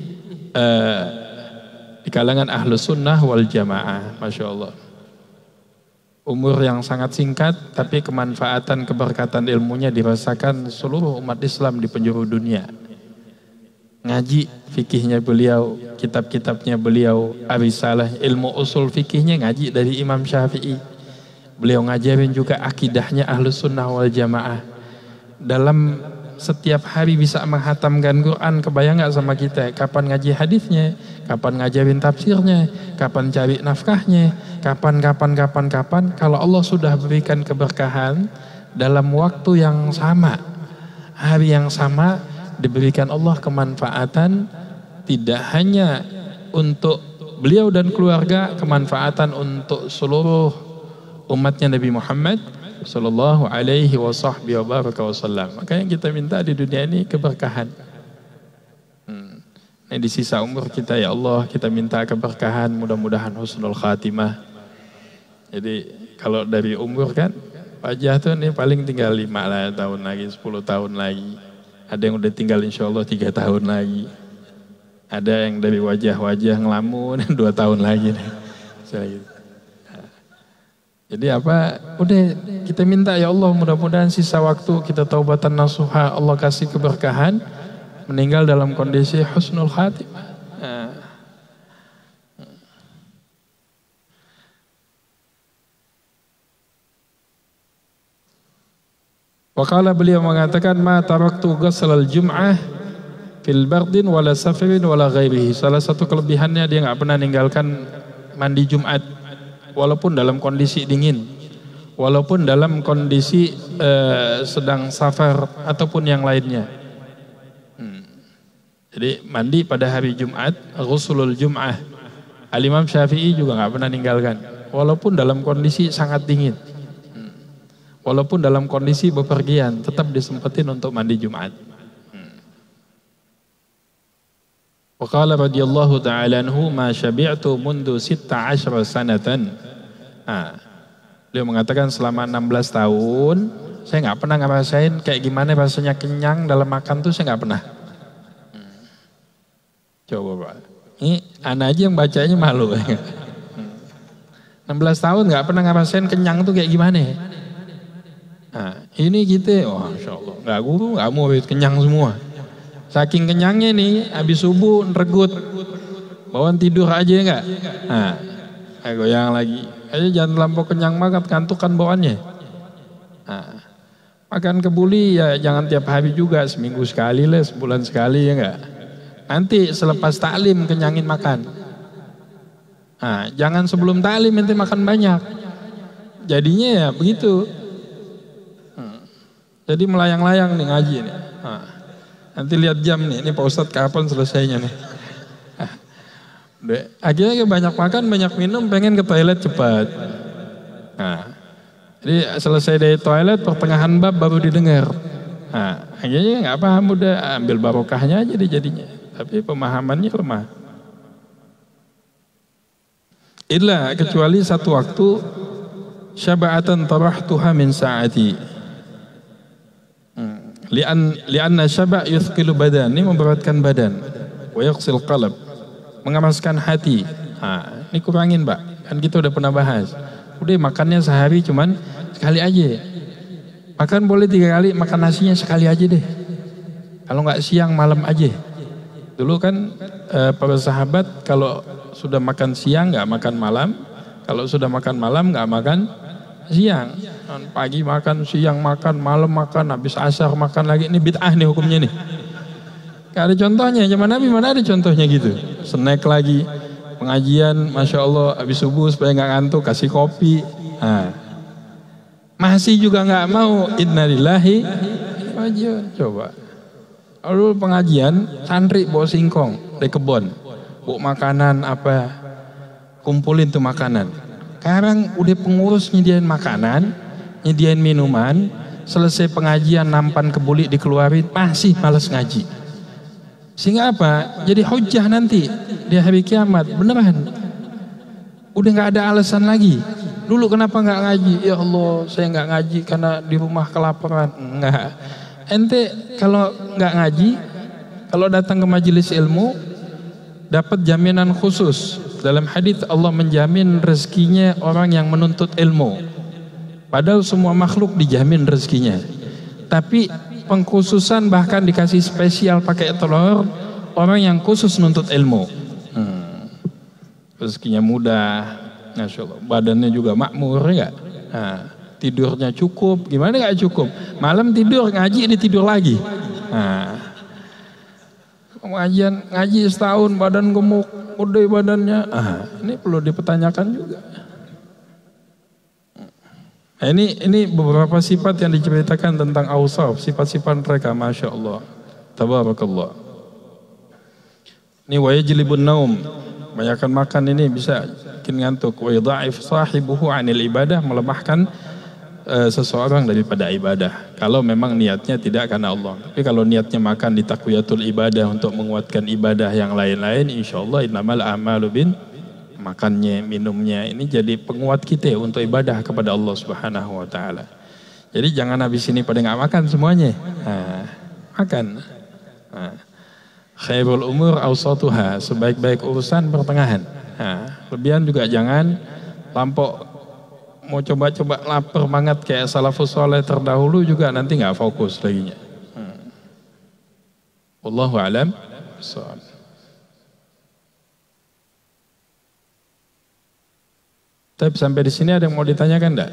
di kalangan ahlus sunnah wal jamaah, masya Allah. Umur yang sangat singkat, tapi kemanfaatan keberkatan ilmunya dirasakan seluruh umat Islam di penjuru dunia. Ngaji fikihnya beliau, kitab-kitabnya beliau, Arisalah, ilmu usul fikihnya ngaji dari Imam Syafi'i. Beliau ngajarin juga akidahnya ahlus sunnah wal jamaah. Dalam setiap hari bisa menghatamkan Quran, kebayang gak sama kita? Kapan ngaji hadisnya, kapan ngajarin tafsirnya, kapan cari nafkahnya, kapan. Kalau Allah sudah berikan keberkahan dalam waktu yang sama, hari yang sama, diberikan Allah kemanfaatan tidak hanya untuk beliau dan keluarga, kemanfaatan untuk seluruh umatnya Nabi Muhammad sallallahu alaihi wasallam. Makanya kita minta di dunia ini keberkahan. Ini di sisa umur kita, ya Allah, kita minta keberkahan, mudah-mudahan husnul khatimah. Jadi kalau dari umur kan, wajah tuh ini paling tinggal 5 tahun lagi, 10 tahun lagi. Ada yang udah tinggal insya Allah 3 tahun lagi. Ada yang dari wajah-wajah ngelamun 2 tahun lagi. Jadi apa? Udah kita minta, ya Allah, mudah-mudahan sisa waktu kita taubatan nasuha, Allah kasih keberkahan, meninggal dalam kondisi husnul khatimah. Waqala, beliau mengatakan, ma taraktu ghuslal jum'ah fil bardin wala safarin wala ghairihi. Salah satu kelebihannya, dia nggak pernah ninggalkan mandi Jumat walaupun dalam kondisi dingin, walaupun dalam kondisi sedang safar ataupun yang lainnya. Jadi mandi pada hari Jumat, ghuslul jum'ah. Al-Imam Syafi'i juga nggak pernah ninggalkan, walaupun dalam kondisi sangat dingin, walaupun dalam kondisi bepergian, tetap disempetin untuk mandi Jumat. Wa qala radhiyallahu ta'ala anhu, ma syabi'tu mundu 16 sanatan. Beliau mengatakan selama 16 tahun saya nggak pernah ngerasain kayak gimana rasanya kenyang dalam makan tuh, saya nggak pernah. Coba Pak, ini anak aja yang bacanya malu. 16 tahun nggak pernah ngerasain kenyang tuh kayak gimana. Ini kita, wah, Masya Allah, nggak guru, nggak mau kenyang semua. Saking kenyangnya nih, habis subuh regut, bawaan tidur aja enggak. Goyang lagi. Ayo jangan terlampau kenyang banget, kantuk kan bawaannya. Makan kebuli ya jangan tiap hari juga, seminggu sekali lah, sebulan sekali, ya enggak. Nanti selepas taklim kenyangin makan. Jangan sebelum taklim nanti makan banyak. Jadinya ya begitu. Jadi melayang-layang nih ngaji nih. Nanti lihat jam nih, ini Pak Ustadz kapan selesainya nih. Akhirnya banyak makan, banyak minum, pengen ke toilet cepat. Jadi selesai dari toilet, pertengahan bab baru didengar. Akhirnya nggak paham, udah ambil barokahnya aja deh jadinya. Tapi pemahamannya lemah. Illa kecuali satu waktu, syaba'atan tarahtuha min sa'ati. Lianna syaba' yuthqilu badan, ini memberatkan badan. Wa yaqsil qalb, mengemaskan hati. Ini kurangin Pak, kan kita udah pernah bahas. Udah makannya sehari cuman sekali aja. Makan boleh 3 kali, makan nasinya sekali aja deh. Kalau nggak siang malam aja. Dulu kan para sahabat kalau sudah makan siang nggak makan malam, kalau sudah makan malam nggak makan siang. Pagi makan, siang makan, malam makan, habis asar makan lagi. Ini bid'ah nih hukumnya nih. Gak ada contohnya, zaman Nabi mana ada contohnya gitu. Snack lagi, pengajian, Masya Allah, habis subuh supaya nggak ngantuk, kasih kopi. Nah, masih juga nggak mau, innalillahi coba. Lalu pengajian, santri bawa singkong dari kebun, bawa makanan apa, kumpulin tuh makanan. Sekarang udah pengurus nyediain makanan, nyediain minuman, selesai pengajian nampan kebuli dikeluarin, masih malas ngaji. Sehingga apa? Jadi hujah nanti di hari kiamat, beneran. Udah nggak ada alasan lagi. Dulu kenapa nggak ngaji? Ya Allah, saya nggak ngaji karena di rumah kelaparan. Enggak. Ente kalau nggak ngaji, kalau datang ke majelis ilmu, dapat jaminan khusus. Dalam hadits Allah menjamin rezekinya orang yang menuntut ilmu. Padahal semua makhluk dijamin rezekinya. Tapi pengkhususan bahkan dikasih spesial pakai telur orang yang khusus nuntut ilmu. Rezekinya mudah, Masya Allah. Badannya juga makmur ya. Nah, tidurnya cukup, gimana gak cukup? Malam tidur, ngaji dia tidur lagi. Nah, pengajian ngaji setahun badan gemuk, udah badannya. Ini perlu dipertanyakan juga. Nah, ini beberapa sifat yang diceritakan tentang awsaf, sifat-sifat mereka, Masya Allah, tabarakallah. Ini wa yajlibun naum, banyakkan makan ini bisa bikin ngantuk. Wa yadha'if sahibuhu 'anil ibadah, melemahkan seseorang daripada ibadah. Kalau memang niatnya tidak karena Allah. Tapi kalau niatnya makan di taqwiyatul ibadah untuk menguatkan ibadah yang lain-lain, insyaallah innamal a'malu bin, makannya, minumnya ini jadi penguat kita untuk ibadah kepada Allah Subhanahu wa taala. Jadi jangan habis ini pada nggak makan semuanya. Makan. Khairul umur awsatuha, sebaik-baik urusan pertengahan. Lebihan juga jangan lampau. Mau coba-coba lapar banget kayak salafus soleh terdahulu juga nanti nggak fokus lagi. Wallahu a'lam. Tapi sampai di sini ada yang mau ditanyakan enggak?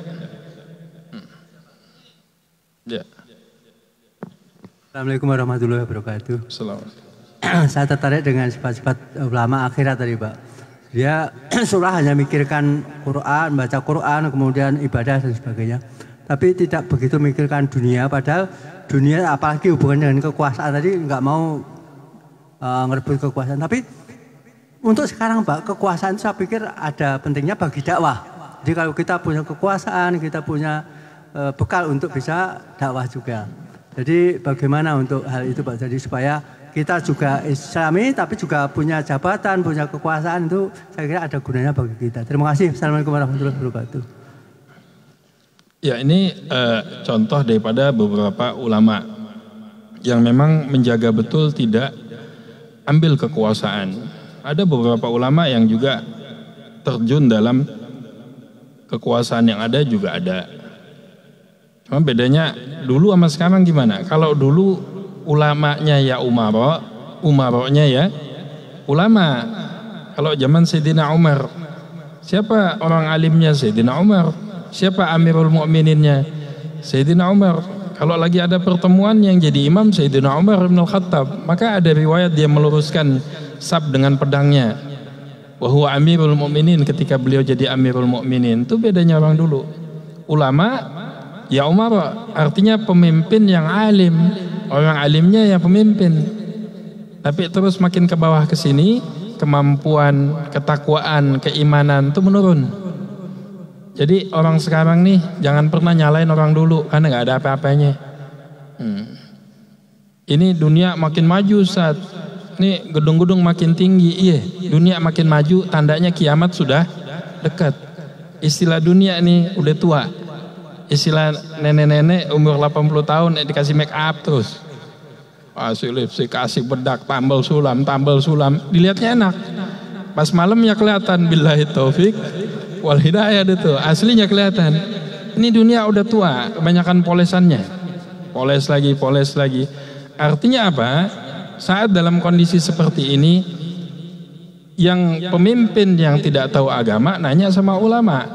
Ya. Assalamualaikum warahmatullahi wabarakatuh. Assalamualaikum. Saya tertarik dengan sifat-sifat ulama akhirat tadi, Pak. Dia surah hanya mikirkan Quran, baca Quran, kemudian ibadah dan sebagainya. Tapi tidak begitu mikirkan dunia, padahal dunia apalagi hubungan dengan kekuasaan tadi nggak mau ngerebut kekuasaan. Tapi untuk sekarang Pak, kekuasaan itu saya pikir ada pentingnya bagi dakwah. Jadi kalau kita punya kekuasaan, kita punya bekal untuk bisa dakwah juga. Jadi bagaimana untuk hal itu Pak? Jadi supaya kita juga Islami tapi juga punya jabatan, punya kekuasaan, itu saya kira ada gunanya bagi kita. Terima kasih. Assalamualaikum warahmatullahi wabarakatuh. Ya, ini contoh daripada beberapa ulama yang memang menjaga betul tidak ambil kekuasaan. Ada beberapa ulama yang juga terjun dalam kekuasaan yang ada juga ada. Cuma bedanya dulu sama sekarang gimana? Kalau dulu ulamanya ya umaronya ya ulama. Kalau zaman Sayyidina Umar, siapa orang alimnya? Sayyidina Umar. Siapa Amirul Mukmininnya? Sayyidina Umar. Kalau lagi ada pertemuan yang jadi imam Sayyidina Umar bin Al-Khattab, maka ada riwayat dia meluruskan sab dengan pedangnya. Wa huwa Amirul Mukminin, ketika beliau jadi Amirul Mukminin. Itu bedanya orang dulu. Ulama ya Umar, artinya pemimpin yang alim. Orang alimnya yang pemimpin. Tapi terus makin ke bawah ke sini, kemampuan, ketakwaan, keimanan itu menurun. Jadi orang sekarang nih jangan pernah nyalain orang dulu karena nggak ada apa-apanya. Ini dunia makin maju saat ini, gedung-gedung makin tinggi. Iya, dunia makin maju, tandanya kiamat sudah dekat. Istilah dunia nih udah tua. Istilah nenek-nenek umur 80 tahun dikasih make up terus. Kasih lipstick, kasih bedak, tambal sulam. Dilihatnya enak. Pas malamnya kelihatan, billahi taufik wal hidayah itu. Aslinya kelihatan. Ini dunia udah tua, kebanyakan polesannya. Poles lagi. Artinya apa? Saat dalam kondisi seperti ini, yang pemimpin yang tidak tahu agama nanya sama ulama.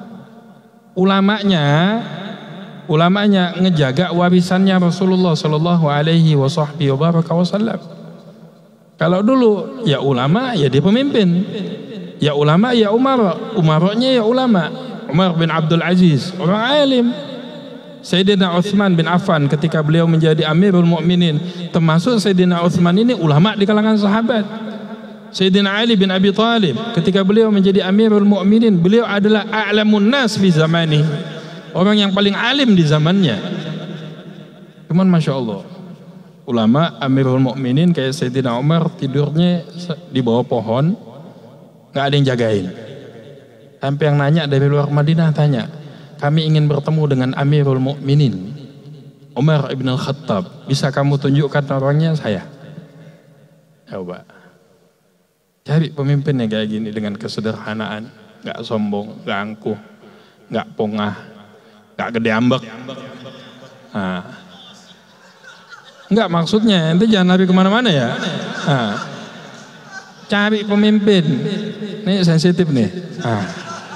Ulamanya ngejaga warisannya Rasulullah Shallallahu Alaihi Wasallam. Kalau dulu ya ulama ya dia pemimpin, ya ulama ya umaranya ya ulama. Umar bin Abdul Aziz orang alim. Sayyidina Utsman bin Affan ketika beliau menjadi Amirul Mukminin, termasuk Sayyidina Utsman ini ulama di kalangan sahabat. Sayyidina Ali bin Abi Thalib ketika beliau menjadi Amirul Mukminin, beliau adalah a'lamun nas fi zamani, orang yang paling alim di zamannya. Cuman Masya Allah, ulama Amirul Mukminin kayak Sayyidina Umar tidurnya di bawah pohon, gak ada yang jagain. Sampai yang nanya dari luar Madinah tanya, kami ingin bertemu dengan Amirul Mukminin Umar ibn al-Khattab, bisa kamu tunjukkan orangnya? Saya coba cari pemimpin yang kayak gini dengan kesederhanaan, gak sombong, gak angkuh, gak pongah, gak gede ambek. Nah, enggak maksudnya, ente jangan lari kemana-mana ya. Nah, cari pemimpin, ini sensitif nih. Nah.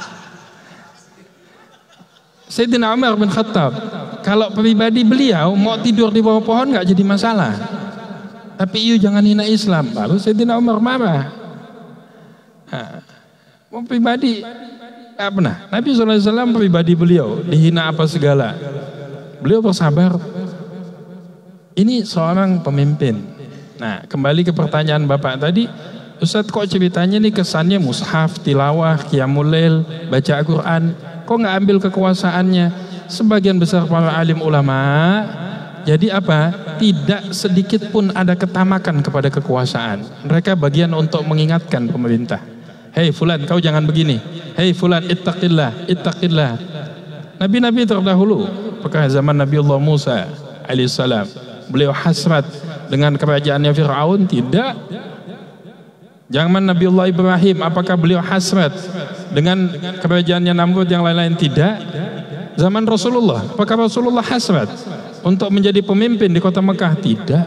Sayyidina Umar bin Khattab, kalau pribadi beliau mau tidur di bawah pohon nggak jadi masalah. Tapi jangan hina Islam. Baru Sayyidina Umar marah. Nah, mau pribadi nggak pernah. Nabi SAW pribadi beliau dihina apa segala. Beliau bersabar. Ini seorang pemimpin. Nah, kembali ke pertanyaan Bapak tadi, Ustadz kok ceritanya nih kesannya mushaf, tilawah, qiyamul lail, baca Al-Quran, kok nggak ambil kekuasaannya? Sebagian besar para alim ulama, jadi apa? Tidak sedikit pun ada ketamakan kepada kekuasaan. Mereka bagian untuk mengingatkan pemerintah. Hei fulan, kau jangan begini. Hei fulan, ittaqillah, ittaqillah. Nabi-nabi terdahulu, apakah zaman Nabiullah Musa alaihissalam, beliau hasrat dengan kerajaannya Fir'aun? Tidak. Zaman Nabiullah Ibrahim, apakah beliau hasrat dengan kerajaannya Namrud yang lain-lain? Tidak. Zaman Rasulullah, apakah Rasulullah hasrat untuk menjadi pemimpin di kota Mekah? Tidak.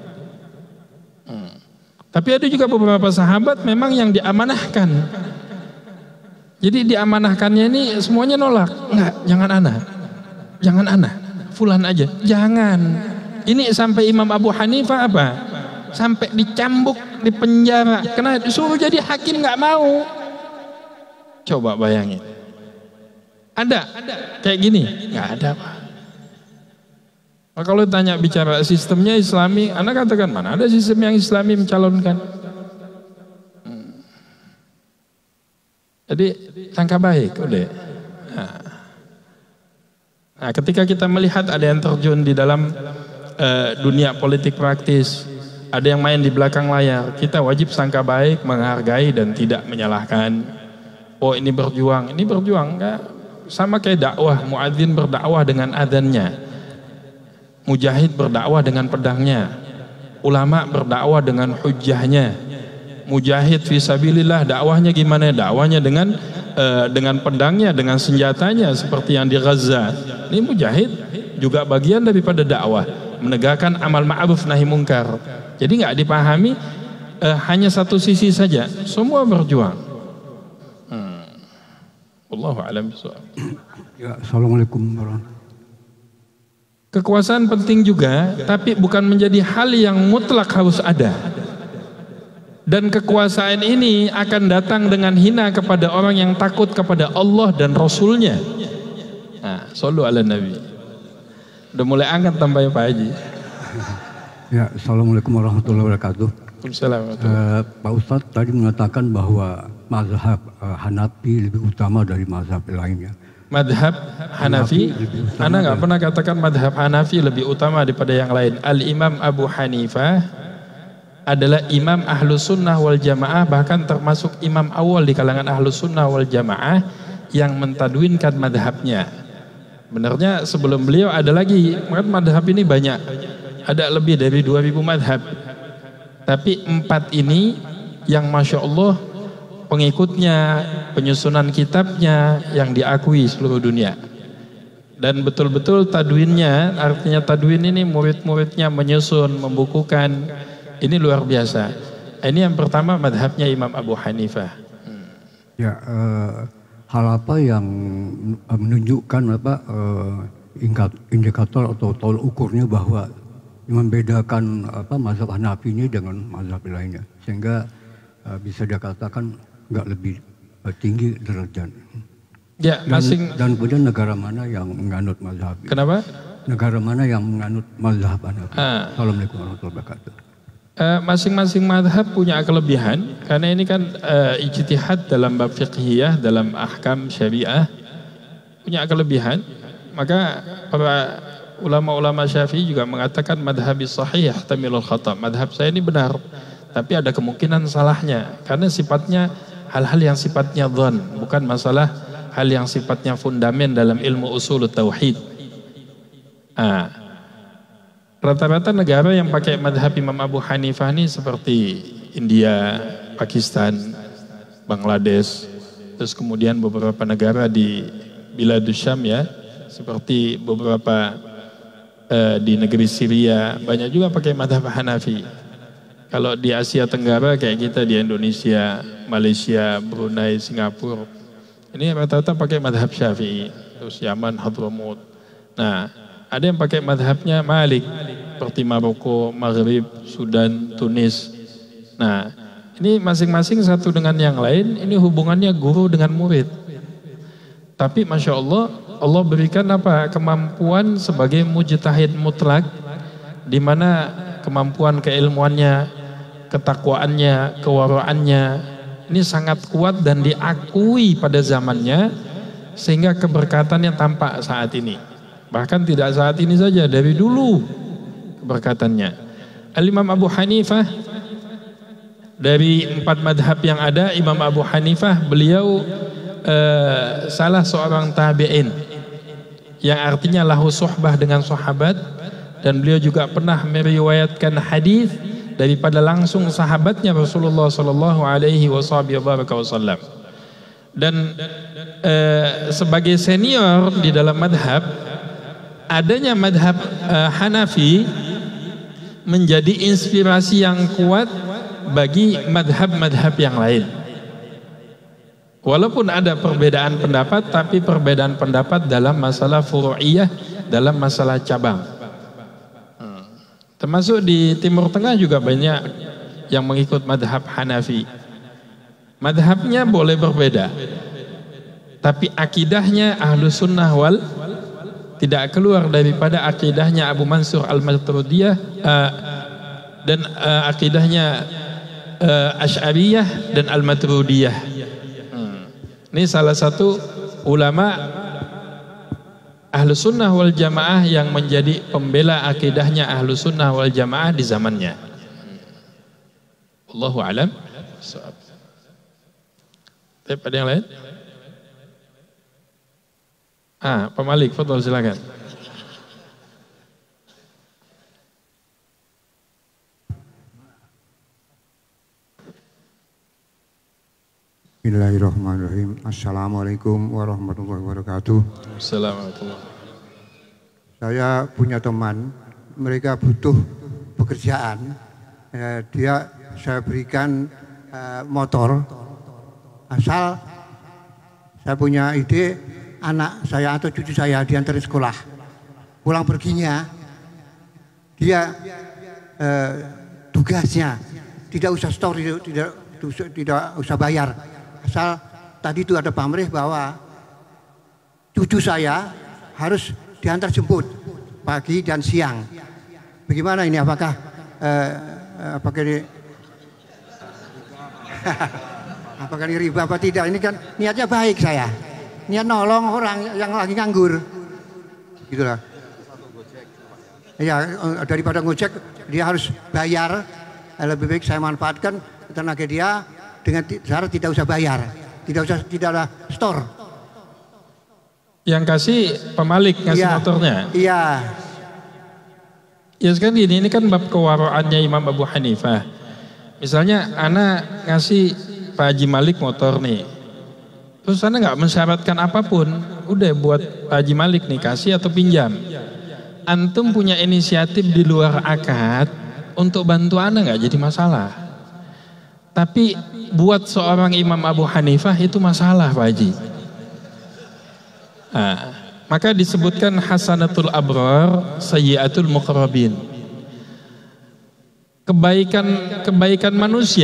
Tapi ada juga beberapa sahabat memang yang diamanahkan. Jadi diamanahkannya ini semuanya nolak. Enggak, jangan ana, fulan aja, jangan. Ini sampai Imam Abu Hanifah apa? Sampai dicambuk, dipenjara, karena disuruh jadi hakim nggak mau. Coba bayangin. Ada kayak gini? Nggak ada, Pak. Nah, kalau tanya bicara sistemnya Islami, Anda katakan mana ada sistem yang Islami mencalonkan? Jadi sangka baik, udah. Nah, ketika kita melihat ada yang terjun di dalam dunia politik praktis, ada yang main di belakang layar, kita wajib sangka baik, menghargai dan tidak menyalahkan. Oh ini berjuang enggak. Sama kayak dakwah, muadzin berdakwah dengan adzannya, mujahid berdakwah dengan pedangnya, ulama berdakwah dengan hujjahnya. Mujahid fisabilillah dakwahnya gimana? Dakwahnya dengan pedangnya, dengan senjatanya seperti yang di Gaza. Ini mujahid juga bagian daripada dakwah, menegakkan amal ma'ruf nahi mungkar. Jadi nggak dipahami hanya satu sisi saja, semua berjuang. Wallahu a'lam bishawab. Ya, assalamualaikum warahmatullahi. Kekuasaan penting juga, tapi bukan menjadi hal yang mutlak harus ada. Dan kekuasaan ini akan datang dengan hina kepada orang yang takut kepada Allah dan Rasulnya. Nah, shollu ala Nabi. Udah mulai angkat tambah Pak Haji. Ya, assalamualaikum warahmatullahi wabarakatuh. Waalaikumsalam. Pak Ustadz tadi mengatakan bahwa mazhab Hanafi lebih utama dari mazhab lainnya. Madhab Hanafi, Anda nggak pernah katakan madhab Hanafi lebih utama daripada yang lain. Al-Imam Abu Hanifah adalah imam Ahlus Sunnah wal Jamaah, bahkan termasuk imam awal di kalangan Ahlus Sunnah wal Jamaah yang mentadwinkan madhabnya. Benarnya sebelum beliau ada lagi, madhab ini banyak, ada lebih dari 2000 madhab. Tapi 4 ini yang Masya Allah pengikutnya, penyusunan kitabnya yang diakui seluruh dunia. Dan betul-betul tadwinnya, artinya tadwin ini murid-muridnya menyusun, membukukan, ini luar biasa. Ini yang pertama madhabnya Imam Abu Hanifah. Ya, hal apa yang menunjukkan indikator atau tolak ukurnya bahwa membedakan mazhab Hanafi ini dengan mazhab lainnya, sehingga bisa dikatakan nggak lebih tinggi derajat. Ya, dan kemudian negara mana yang menganut mazhab? Kenapa? Negara mana yang menganut mazhab Hanafi? Assalamualaikum warahmatullahi wabarakatuh. Masing-masing madhab punya kelebihan, karena ini kan ijtihad dalam bab fiqhiyah, dalam ahkam syariah punya kelebihan. Maka para ulama-ulama Syafi'i juga mengatakan madhabi sahih yahtamilul khata'. Madhab saya ini benar, tapi ada kemungkinan salahnya, karena sifatnya hal-hal yang sifatnya dhon, bukan masalah hal yang sifatnya fundamen dalam ilmu usul tauhid. Rata-rata negara yang pakai madhab Imam Abu Hanifah ini seperti India, Pakistan, Bangladesh, terus kemudian beberapa negara di Biladus Syam ya, seperti beberapa di negeri Syria, banyak juga pakai madhab Hanafi. Kalau di Asia Tenggara kayak kita di Indonesia, Malaysia, Brunei, Singapura, ini rata-rata pakai madhab Syafi'i. Terus Yaman, Hadramut. Nah, ada yang pakai madhabnya Malik, seperti Maroko, Maghrib, Sudan, Tunis. Nah, ini masing-masing satu dengan yang lain, ini hubungannya guru dengan murid. Tapi Masya Allah, Allah berikan kemampuan sebagai mujtahid mutlak, di mana kemampuan keilmuannya, ketakwaannya, kewaraannya, ini sangat kuat dan diakui pada zamannya, sehingga keberkatannya tampak saat ini. Bahkan tidak saat ini saja, dari dulu keberkatannya. Al-Imam Abu Hanifah, dari 4 madhab yang ada, Imam Abu Hanifah beliau salah seorang tabi'in, yang artinya lahu suhbah dengan sahabat, dan beliau juga pernah meriwayatkan hadis daripada langsung sahabatnya Rasulullah sallallahu alaihi wasallam. Dan sebagai senior di dalam madhab, adanya madhab Hanafi menjadi inspirasi yang kuat bagi madhab-madhab yang lain. Walaupun ada perbedaan pendapat, tapi perbedaan pendapat dalam masalah furu'iyah, dalam masalah cabang. Termasuk di Timur Tengah juga banyak yang mengikut madhab Hanafi. Madhabnya boleh berbeda, tapi akidahnya ahlu sunnah wal tidak keluar daripada akidahnya Abu Mansur al-Maturidiyah dan akidahnya Asy'ariyah dan al-Maturidiyah. Ini salah satu ulama Ahlu Sunnah wal Jamaah yang menjadi pembela akidahnya Ahlu Sunnah wal Jamaah di zamannya. Allahu a'lam. Ada yang lain? Pak Malik, fadhal silakan. Bismillahirrahmanirrahim. Assalamualaikum warahmatullahi wabarakatuh. Assalamualaikum. Saya punya teman, mereka butuh pekerjaan. Saya berikan motor, asal saya punya ide, anak saya atau cucu saya diantar sekolah. Pulang perginya, dia tugasnya tidak usah store, tidak usah bayar. Asal tadi itu ada pamrih bahwa cucu saya harus diantar jemput pagi dan siang. Bagaimana ini? Apakah ini apakah ini riba apa tidak? Ini kan niatnya baik saya. Niat nolong orang yang lagi nganggur. Gitulah. Ya, daripada ngojek dia harus bayar. Lebih baik saya manfaatkan tenaga dia dengan cara tidak usah bayar, tidak ada store. Yang kasih pemalik ngasih motornya. Iya. Ya sekarang ini kan bab kewaraannya Imam Abu Hanifah. Misalnya anak ngasih Pak Haji Malik motor nih, terus anak nggak mensyaratkan apapun, udah buat Pak Haji Malik nih, kasih atau pinjam. Antum punya inisiatif di luar akad untuk bantu ana nggak jadi masalah. Tapi buat seorang Imam Abu Hanifah itu masalah Pak Haji. Nah, maka disebutkan hasanatul abrar sayyiatul muqarrabin. Kebaikan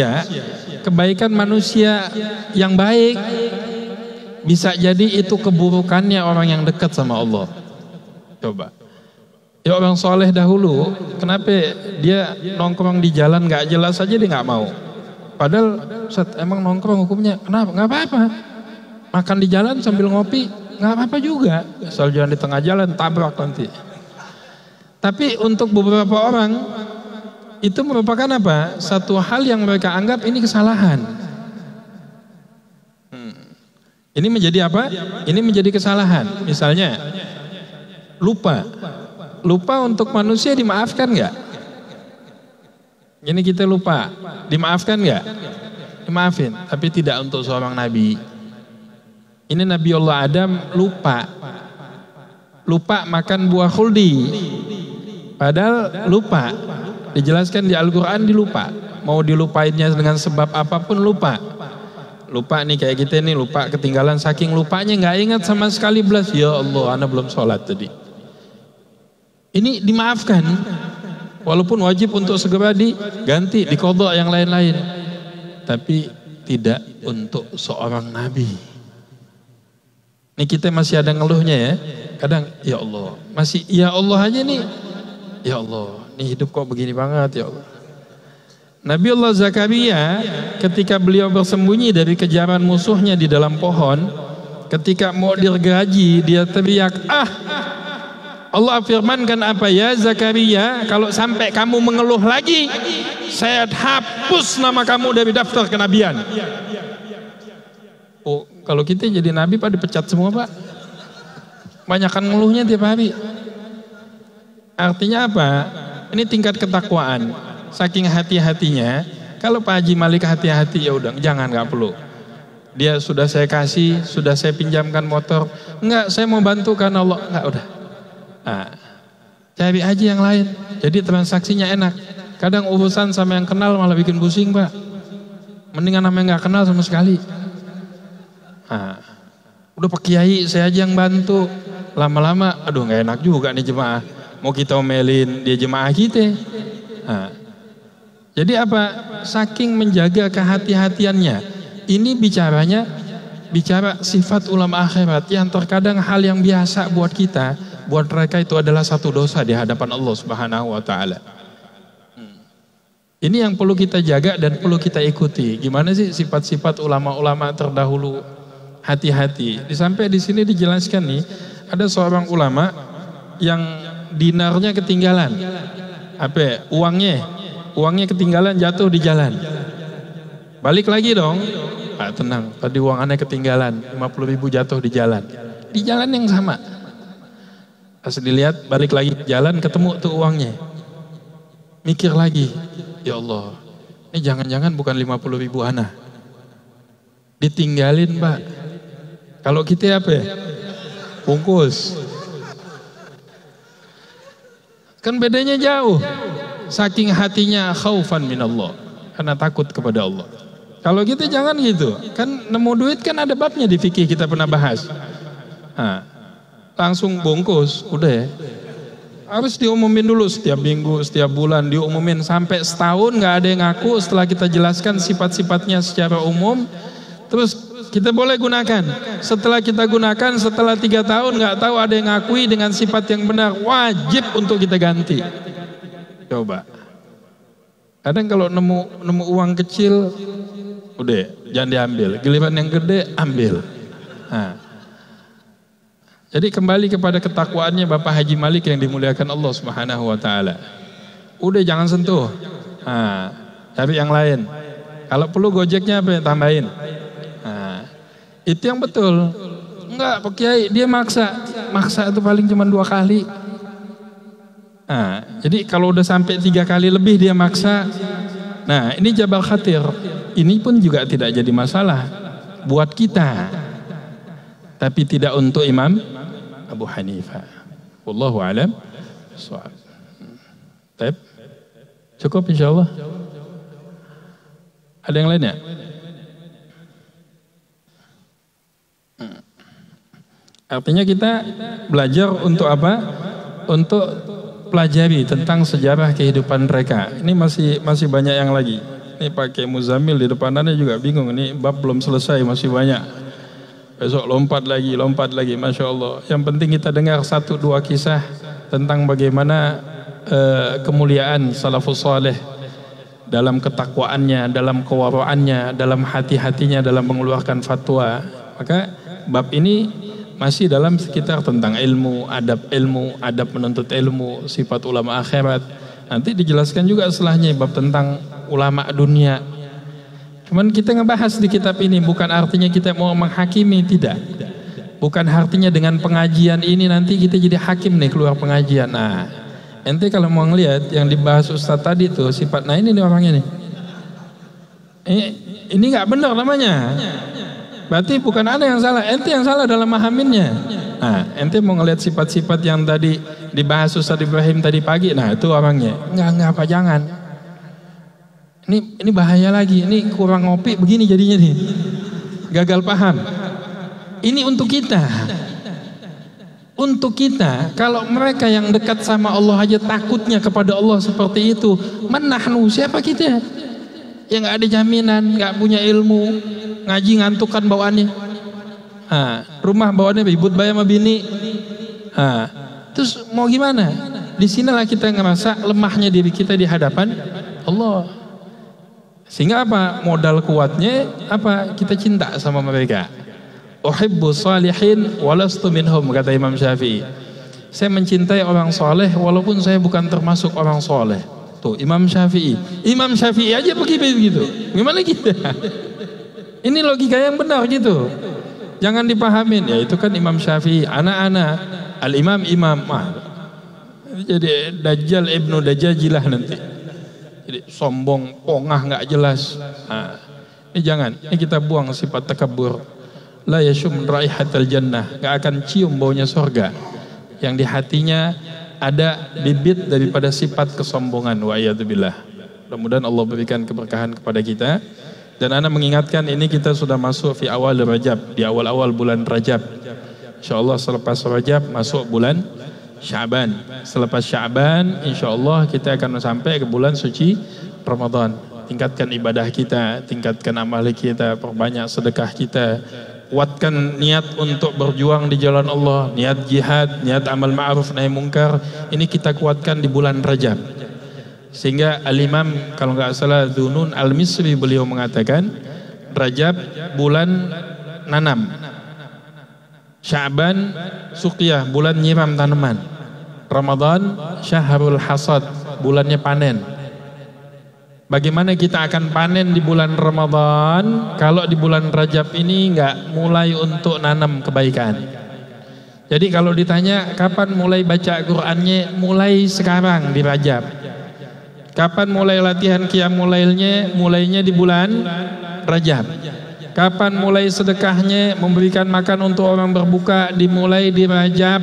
manusia yang baik bisa jadi itu keburukannya orang yang dekat sama Allah. Coba. Ya orang soleh dahulu, kenapa dia nongkrong di jalan nggak jelas aja dia nggak mau. Padahal emang nongkrong hukumnya kenapa? Nggak apa-apa. Makan di jalan sambil ngopi nggak apa-apa juga. Asal jangan di tengah jalan tabrak nanti. Tapi untuk beberapa orang itu merupakan apa? Satu hal yang mereka anggap ini kesalahan. Ini menjadi apa? Ini menjadi kesalahan. Misalnya lupa untuk manusia dimaafkan nggak? Ini kita lupa, dimaafkan nggak? Dimaafin, tapi tidak untuk seorang nabi. Ini Nabi Allah Adam lupa makan buah khuldi, padahal lupa. Dijelaskan di Al-Quran dilupa. Mau dilupainnya dengan sebab apapun lupa. Lupa nih kayak kita nih lupa ketinggalan, saking lupanya nggak ingat sama sekali belas. Ya Allah, ana belum sholat tadi. Ini dimaafkan, walaupun wajib untuk segera diganti, diqadha yang lain-lain. Tapi tidak untuk seorang nabi. Ini kita masih ada ngeluhnya ya. Kadang, ya Allah, masih ya Allah aja nih. Ya Allah, ini hidup kok begini banget ya Allah. Nabi Allah Zakaria ketika beliau bersembunyi dari kejaran musuhnya di dalam pohon, ketika mau digergaji dia teriak, Allah firmankan apa ya Zakaria, kalau sampai kamu mengeluh lagi, saya hapus nama kamu dari daftar kenabian. Oh, kalau kita jadi nabi Pak dipecat semua Pak. Banyakan ngeluhnya tiap hari. Artinya apa? Ini tingkat ketakwaan. Saking hati-hatinya, kalau Pak Haji Malik hati-hati ya udah, jangan, nggak perlu. Dia sudah saya kasih, sudah saya pinjamkan motor, enggak, saya mau bantu karena Allah, enggak, udah. Nah, cari aja yang lain. Jadi transaksinya enak. Kadang urusan sama yang kenal malah bikin pusing Pak. Mendingan sama yang nggak kenal sama sekali. Nah, udah Pak Kiai saya aja yang bantu. Lama-lama, aduh nggak enak juga nih jemaah. Mau kita omelin dia jemaah kita. Nah, jadi apa? Saking menjaga kehati-hatiannya. Ini bicara sifat ulama akhirat yang terkadang hal yang biasa buat kita, buat mereka itu adalah satu dosa di hadapan Allah Subhanahu wa taala. Ini yang perlu kita jaga dan perlu kita ikuti. Gimana sih sifat-sifat ulama-ulama terdahulu? Hati-hati. Sampai di sini dijelaskan nih, ada seorang ulama yang dinarnya ketinggalan. Apa? Uangnya ketinggalan jatuh di jalan. Balik lagi dong. Tenang, tadi uang aneh ketinggalan, 50.000 jatuh di jalan. Di jalan yang sama. Pas dilihat balik lagi jalan ketemu tuh uangnya. Mikir lagi, ya Allah, ini jangan-jangan bukan 50.000 ana. Ditinggalin Pak. Kalau kita apa ya? Bungkus. Kan bedanya jauh. Saking hatinya khaufan minallah, karena takut kepada Allah. Kalau kita jangan gitu. Kan nemu duit kan ada babnya di fikih kita pernah bahas. Nah, langsung bungkus, udah ya. Harus diumumin dulu setiap minggu, setiap bulan diumumin sampai setahun nggak ada yang ngaku. Setelah kita jelaskan sifat-sifatnya secara umum, terus kita boleh gunakan. Setelah kita gunakan, setelah 3 tahun nggak tahu ada yang ngakui dengan sifat yang benar, wajib untuk kita ganti. Coba. Kadang kalau nemu uang kecil, udah jangan diambil. Giliran yang gede ambil. Nah. Jadi kembali kepada ketakwaannya Bapak Haji Malik yang dimuliakan Allah Subhanahu wa taala. Udah jangan sentuh. Nah, cari yang lain. Kalau perlu Gojeknya apa tambahin. Nah, itu yang betul. Enggak, Pak Kiai dia maksa. Maksa itu paling cuma 2 kali. Nah, jadi kalau udah sampai 3 kali lebih dia maksa. Nah, ini Jabal Khatir. Ini pun juga tidak jadi masalah buat kita. tapi tidak untuk Imam Abu Hanifah. Wallahu a'lam bishawab. Baik. Cukup insyaallah. Ada yang lainnya? Artinya kita belajar untuk apa? Untuk pelajari tentang sejarah kehidupan mereka. Ini masih banyak yang lagi. Ini pakai Muzammil di depanannya juga bingung. Ini bab belum selesai, masih banyak. Besok lompat lagi, Masya Allah. Yang penting kita dengar 1-2 kisah tentang bagaimana kemuliaan salafus saleh dalam ketakwaannya, dalam kewaraannya, dalam hati-hatinya dalam mengeluarkan fatwa. Maka bab ini masih dalam sekitar tentang ilmu, adab menuntut ilmu, sifat ulama akhirat. Nanti dijelaskan juga setelahnya bab tentang ulama dunia. Cuman kita ngebahas di kitab ini bukan artinya kita mau menghakimi, tidak. Bukan artinya dengan pengajian ini nanti kita jadi hakim nih keluar pengajian. Nah, ente kalau mau ngelihat yang dibahas Ustaz tadi tuh sifat, nah ini nih orangnya nih. Ini nggak benar namanya. Berarti bukan Anda yang salah, ente yang salah dalam memahaminnya. Nah, ente mau ngelihat sifat-sifat yang tadi dibahas Ustaz Ibrahim tadi pagi, nah itu orangnya. Enggak apa, jangan. Ini bahaya lagi, ini kurang ngopi begini jadinya nih. Gagal paham. Ini untuk kita. Untuk kita, kalau mereka yang dekat sama Allah aja takutnya kepada Allah seperti itu, menahnu, siapa kita? Yang nggak ada jaminan, nggak punya ilmu, ngaji ngantukkan bawaannya. Rumah bawaannya ribut bayar sama bini. Terus mau gimana? Disinilah kita ngerasa lemahnya diri kita di hadapan Allah. Sehingga apa? Modal kuatnya apa? Kita cinta sama mereka. Uhibbu salihin walastu minhum, kata Imam Syafi'i. Saya mencintai orang soleh walaupun saya bukan termasuk orang soleh. Tuh Imam Syafi'i aja begitu. Gimana kita? Ini logika yang benar gitu. Jangan dipahamin. Ya itu kan Imam Syafi'i, anak-anak al-imam imam. Jadi Dajjal ibnu Dajajilah nanti. Jadi sombong, pongah, nggak jelas. Ini jangan. Ini kita buang sifat takabur. La yashum raihatal jannah. Nggak akan cium baunya surga. Yang di hatinya ada bibit daripada sifat kesombongan. Wa'iyadzubillah. Mudah-mudahan Allah berikan keberkahan kepada kita. Dan ana mengingatkan ini kita sudah masuk di awal Rajab, di awal-awal bulan Rajab. InsyaAllah selepas Rajab masuk bulan Sya'ban. Selepas Sya'ban insyaAllah kita akan sampai ke bulan suci Ramadan. Tingkatkan ibadah kita, tingkatkan amal kita, perbanyak sedekah kita. Kuatkan niat untuk berjuang di jalan Allah, niat jihad, niat amal ma'ruf nahi mungkar. Ini kita kuatkan di bulan Rajab. Sehingga Al-Imam kalau nggak salah Dzunun Al-Misri beliau mengatakan Rajab bulan nanam, Sya'ban suqyah bulan nyiram tanaman, Ramadan syahrul hasad bulannya panen. Bagaimana kita akan panen di bulan Ramadan kalau di bulan Rajab ini nggak mulai untuk nanam kebaikan? Jadi kalau ditanya kapan mulai baca Qur'annya, mulai sekarang di Rajab. Kapan mulai latihan qiyamul lailnya? Mulainya di bulan Rajab. Kapan mulai sedekahnya, memberikan makan untuk orang berbuka? Dimulai di Rajab.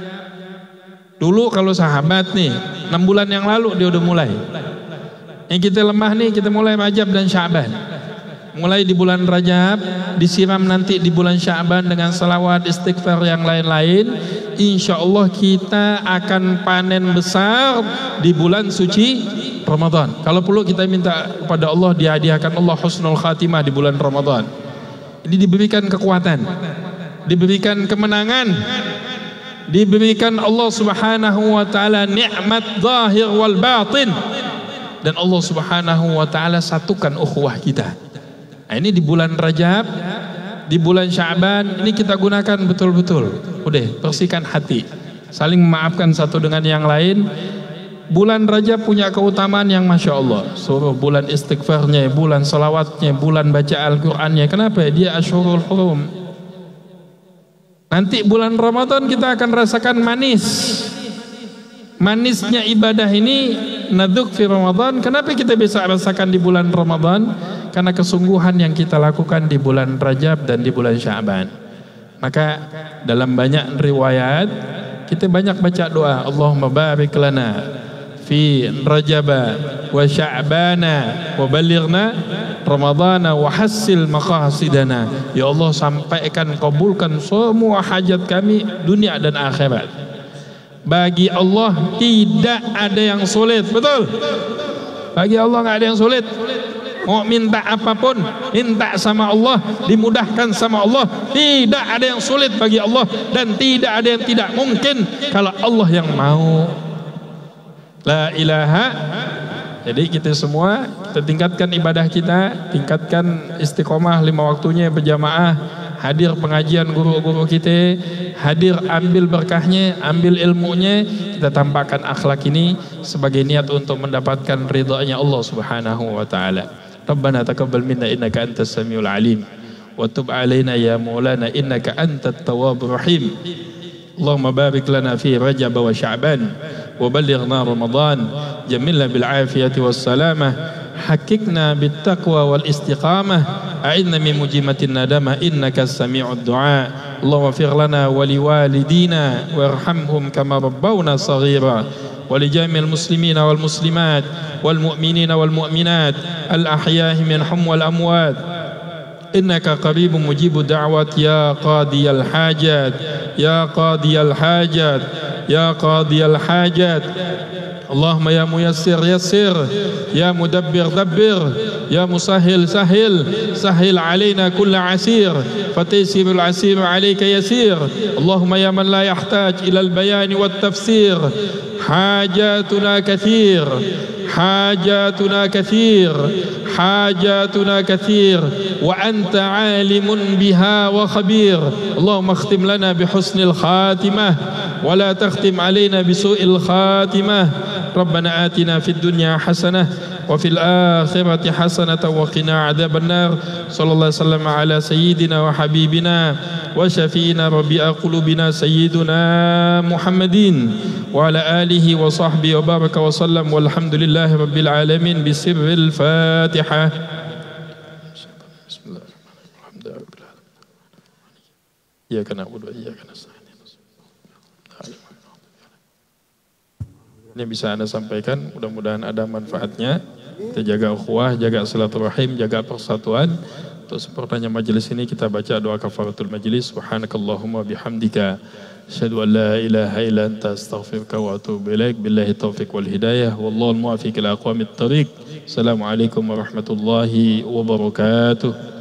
Dulu kalau sahabat nih 6 bulan yang lalu dia udah mulai. Yang kita lemah nih, kita mulai Rajab dan Sya'ban. Mulai di bulan Rajab, disiram nanti di bulan Sya'ban dengan salawat, istighfar yang lain-lain. Insya Allah kita akan panen besar di bulan suci Ramadan. Kalau perlu kita minta kepada Allah dihadiahkan Allah husnul khatimah di bulan Ramadan. Ini diberikan kekuatan, diberikan kemenangan, diberikan Allah Subhanahu wa taala nikmat zahir wal batin. Dan Allah Subhanahu wa taala satukan ukhuwah kita. Nah, ini di bulan Rajab, di bulan Sya'ban ini kita gunakan betul-betul. Udah, bersihkan hati, saling memaafkan satu dengan yang lain. Bulan Rajab punya keutamaan yang Masya Allah. Suruh bulan istighfarnya, bulan salawatnya, bulan baca Al-Qur'annya. Kenapa? Dia Ashhurul Hurum. Nanti bulan Ramadan kita akan rasakan manisnya ibadah ini. Naduk fi Ramadan. Kenapa kita bisa rasakan di bulan Ramadan? Karena kesungguhan yang kita lakukan di bulan Rajab dan di bulan Sya'ban. Maka dalam banyak riwayat kita banyak baca doa, Allahumma barik lana fi Rajaba wa Sya'bana wa balighna Ramadana wa hassil maqasidana. Ya Allah, sampaikan, kabulkan semua hajat kami dunia dan akhirat. Bagi Allah tidak ada yang sulit, betul? Bagi Allah nggak ada yang sulit. Mau minta apapun, minta sama Allah, dimudahkan sama Allah. Tidak ada yang sulit bagi Allah, dan tidak ada yang tidak mungkin kalau Allah yang mau. La ilaha. Jadi kita semua, kita tingkatkan ibadah kita, tingkatkan istiqomah 5 waktunya berjamaah, hadir pengajian guru-guru kita, hadir ambil berkahnya, ambil ilmunya, kita tampakkan akhlak ini sebagai niat untuk mendapatkan ridha-Nya Allah Subhanahu wa taala. Rabbana taqabbal minna innaka antas samiul alim wa tub alaina ya maulana innaka antat tawwabur rahim. Allahumma barik lana fi Rajab wa Sya'ban wa ballighna Ramadan jamilna bil afiyati was salamah hakikna bit taqwa wal istiqamah a'inna min mujimatin nadama innaka as-sami'ud du'a. Allahumma fir lana wa liwalidina warhamhum kama rabbawna saghira wa li jami'il muslimina wal muslimat wal mu'minina wal mu'minat al ahya'i minhum wal amwat إنك قريب مجيب الدعوات يا قاضي الحاجات يا قاضي الحاجات يا قاضي الحاجات. اللهم يا ميسر يسر يا مدبر دبر يا مسهل سهل سهل علينا كل عسير فتيسير العسير عليك يسير. اللهم يا من لا يحتاج إلى البيان والتفسير حاجاتنا كثير حاجاتنا كثير حاجاتنا كثير وأنت عالم بها وخبير. اللهم اختم لنا بحسن الخاتمة ولا تختم علينا بسوء الخاتمة. ربنا آتنا في الدنيا حسنة وفي الآخرة حسنة وقنا عذاب النار. صلى الله وسلم على سيدنا وحبيبنا وشفينا ربيع قلوبنا سيدنا محمد وعلى آله وصحبه وبارك وسلم والحمد لله رب العالمين بسر الفاتحة. بسم الله الرحمن الرحيم. إياك نعبد وإياك نستعين. Ini bisa Anda sampaikan, mudah-mudahan ada manfaatnya. Kita jaga ukhuwah, jaga silaturahim, jaga persatuan. Untuk sepertinya majelis ini kita baca doa kafaratul majelis. Subhanakallahumma bihamdika asyhadu an la ilaha illa anta astaghfiruka wa atubu ilaik. Billahi taufiq wal hidayah wallahu al-muwaffiq ila aqwamit thariq. Assalamualaikum warahmatullahi wabarakatuh.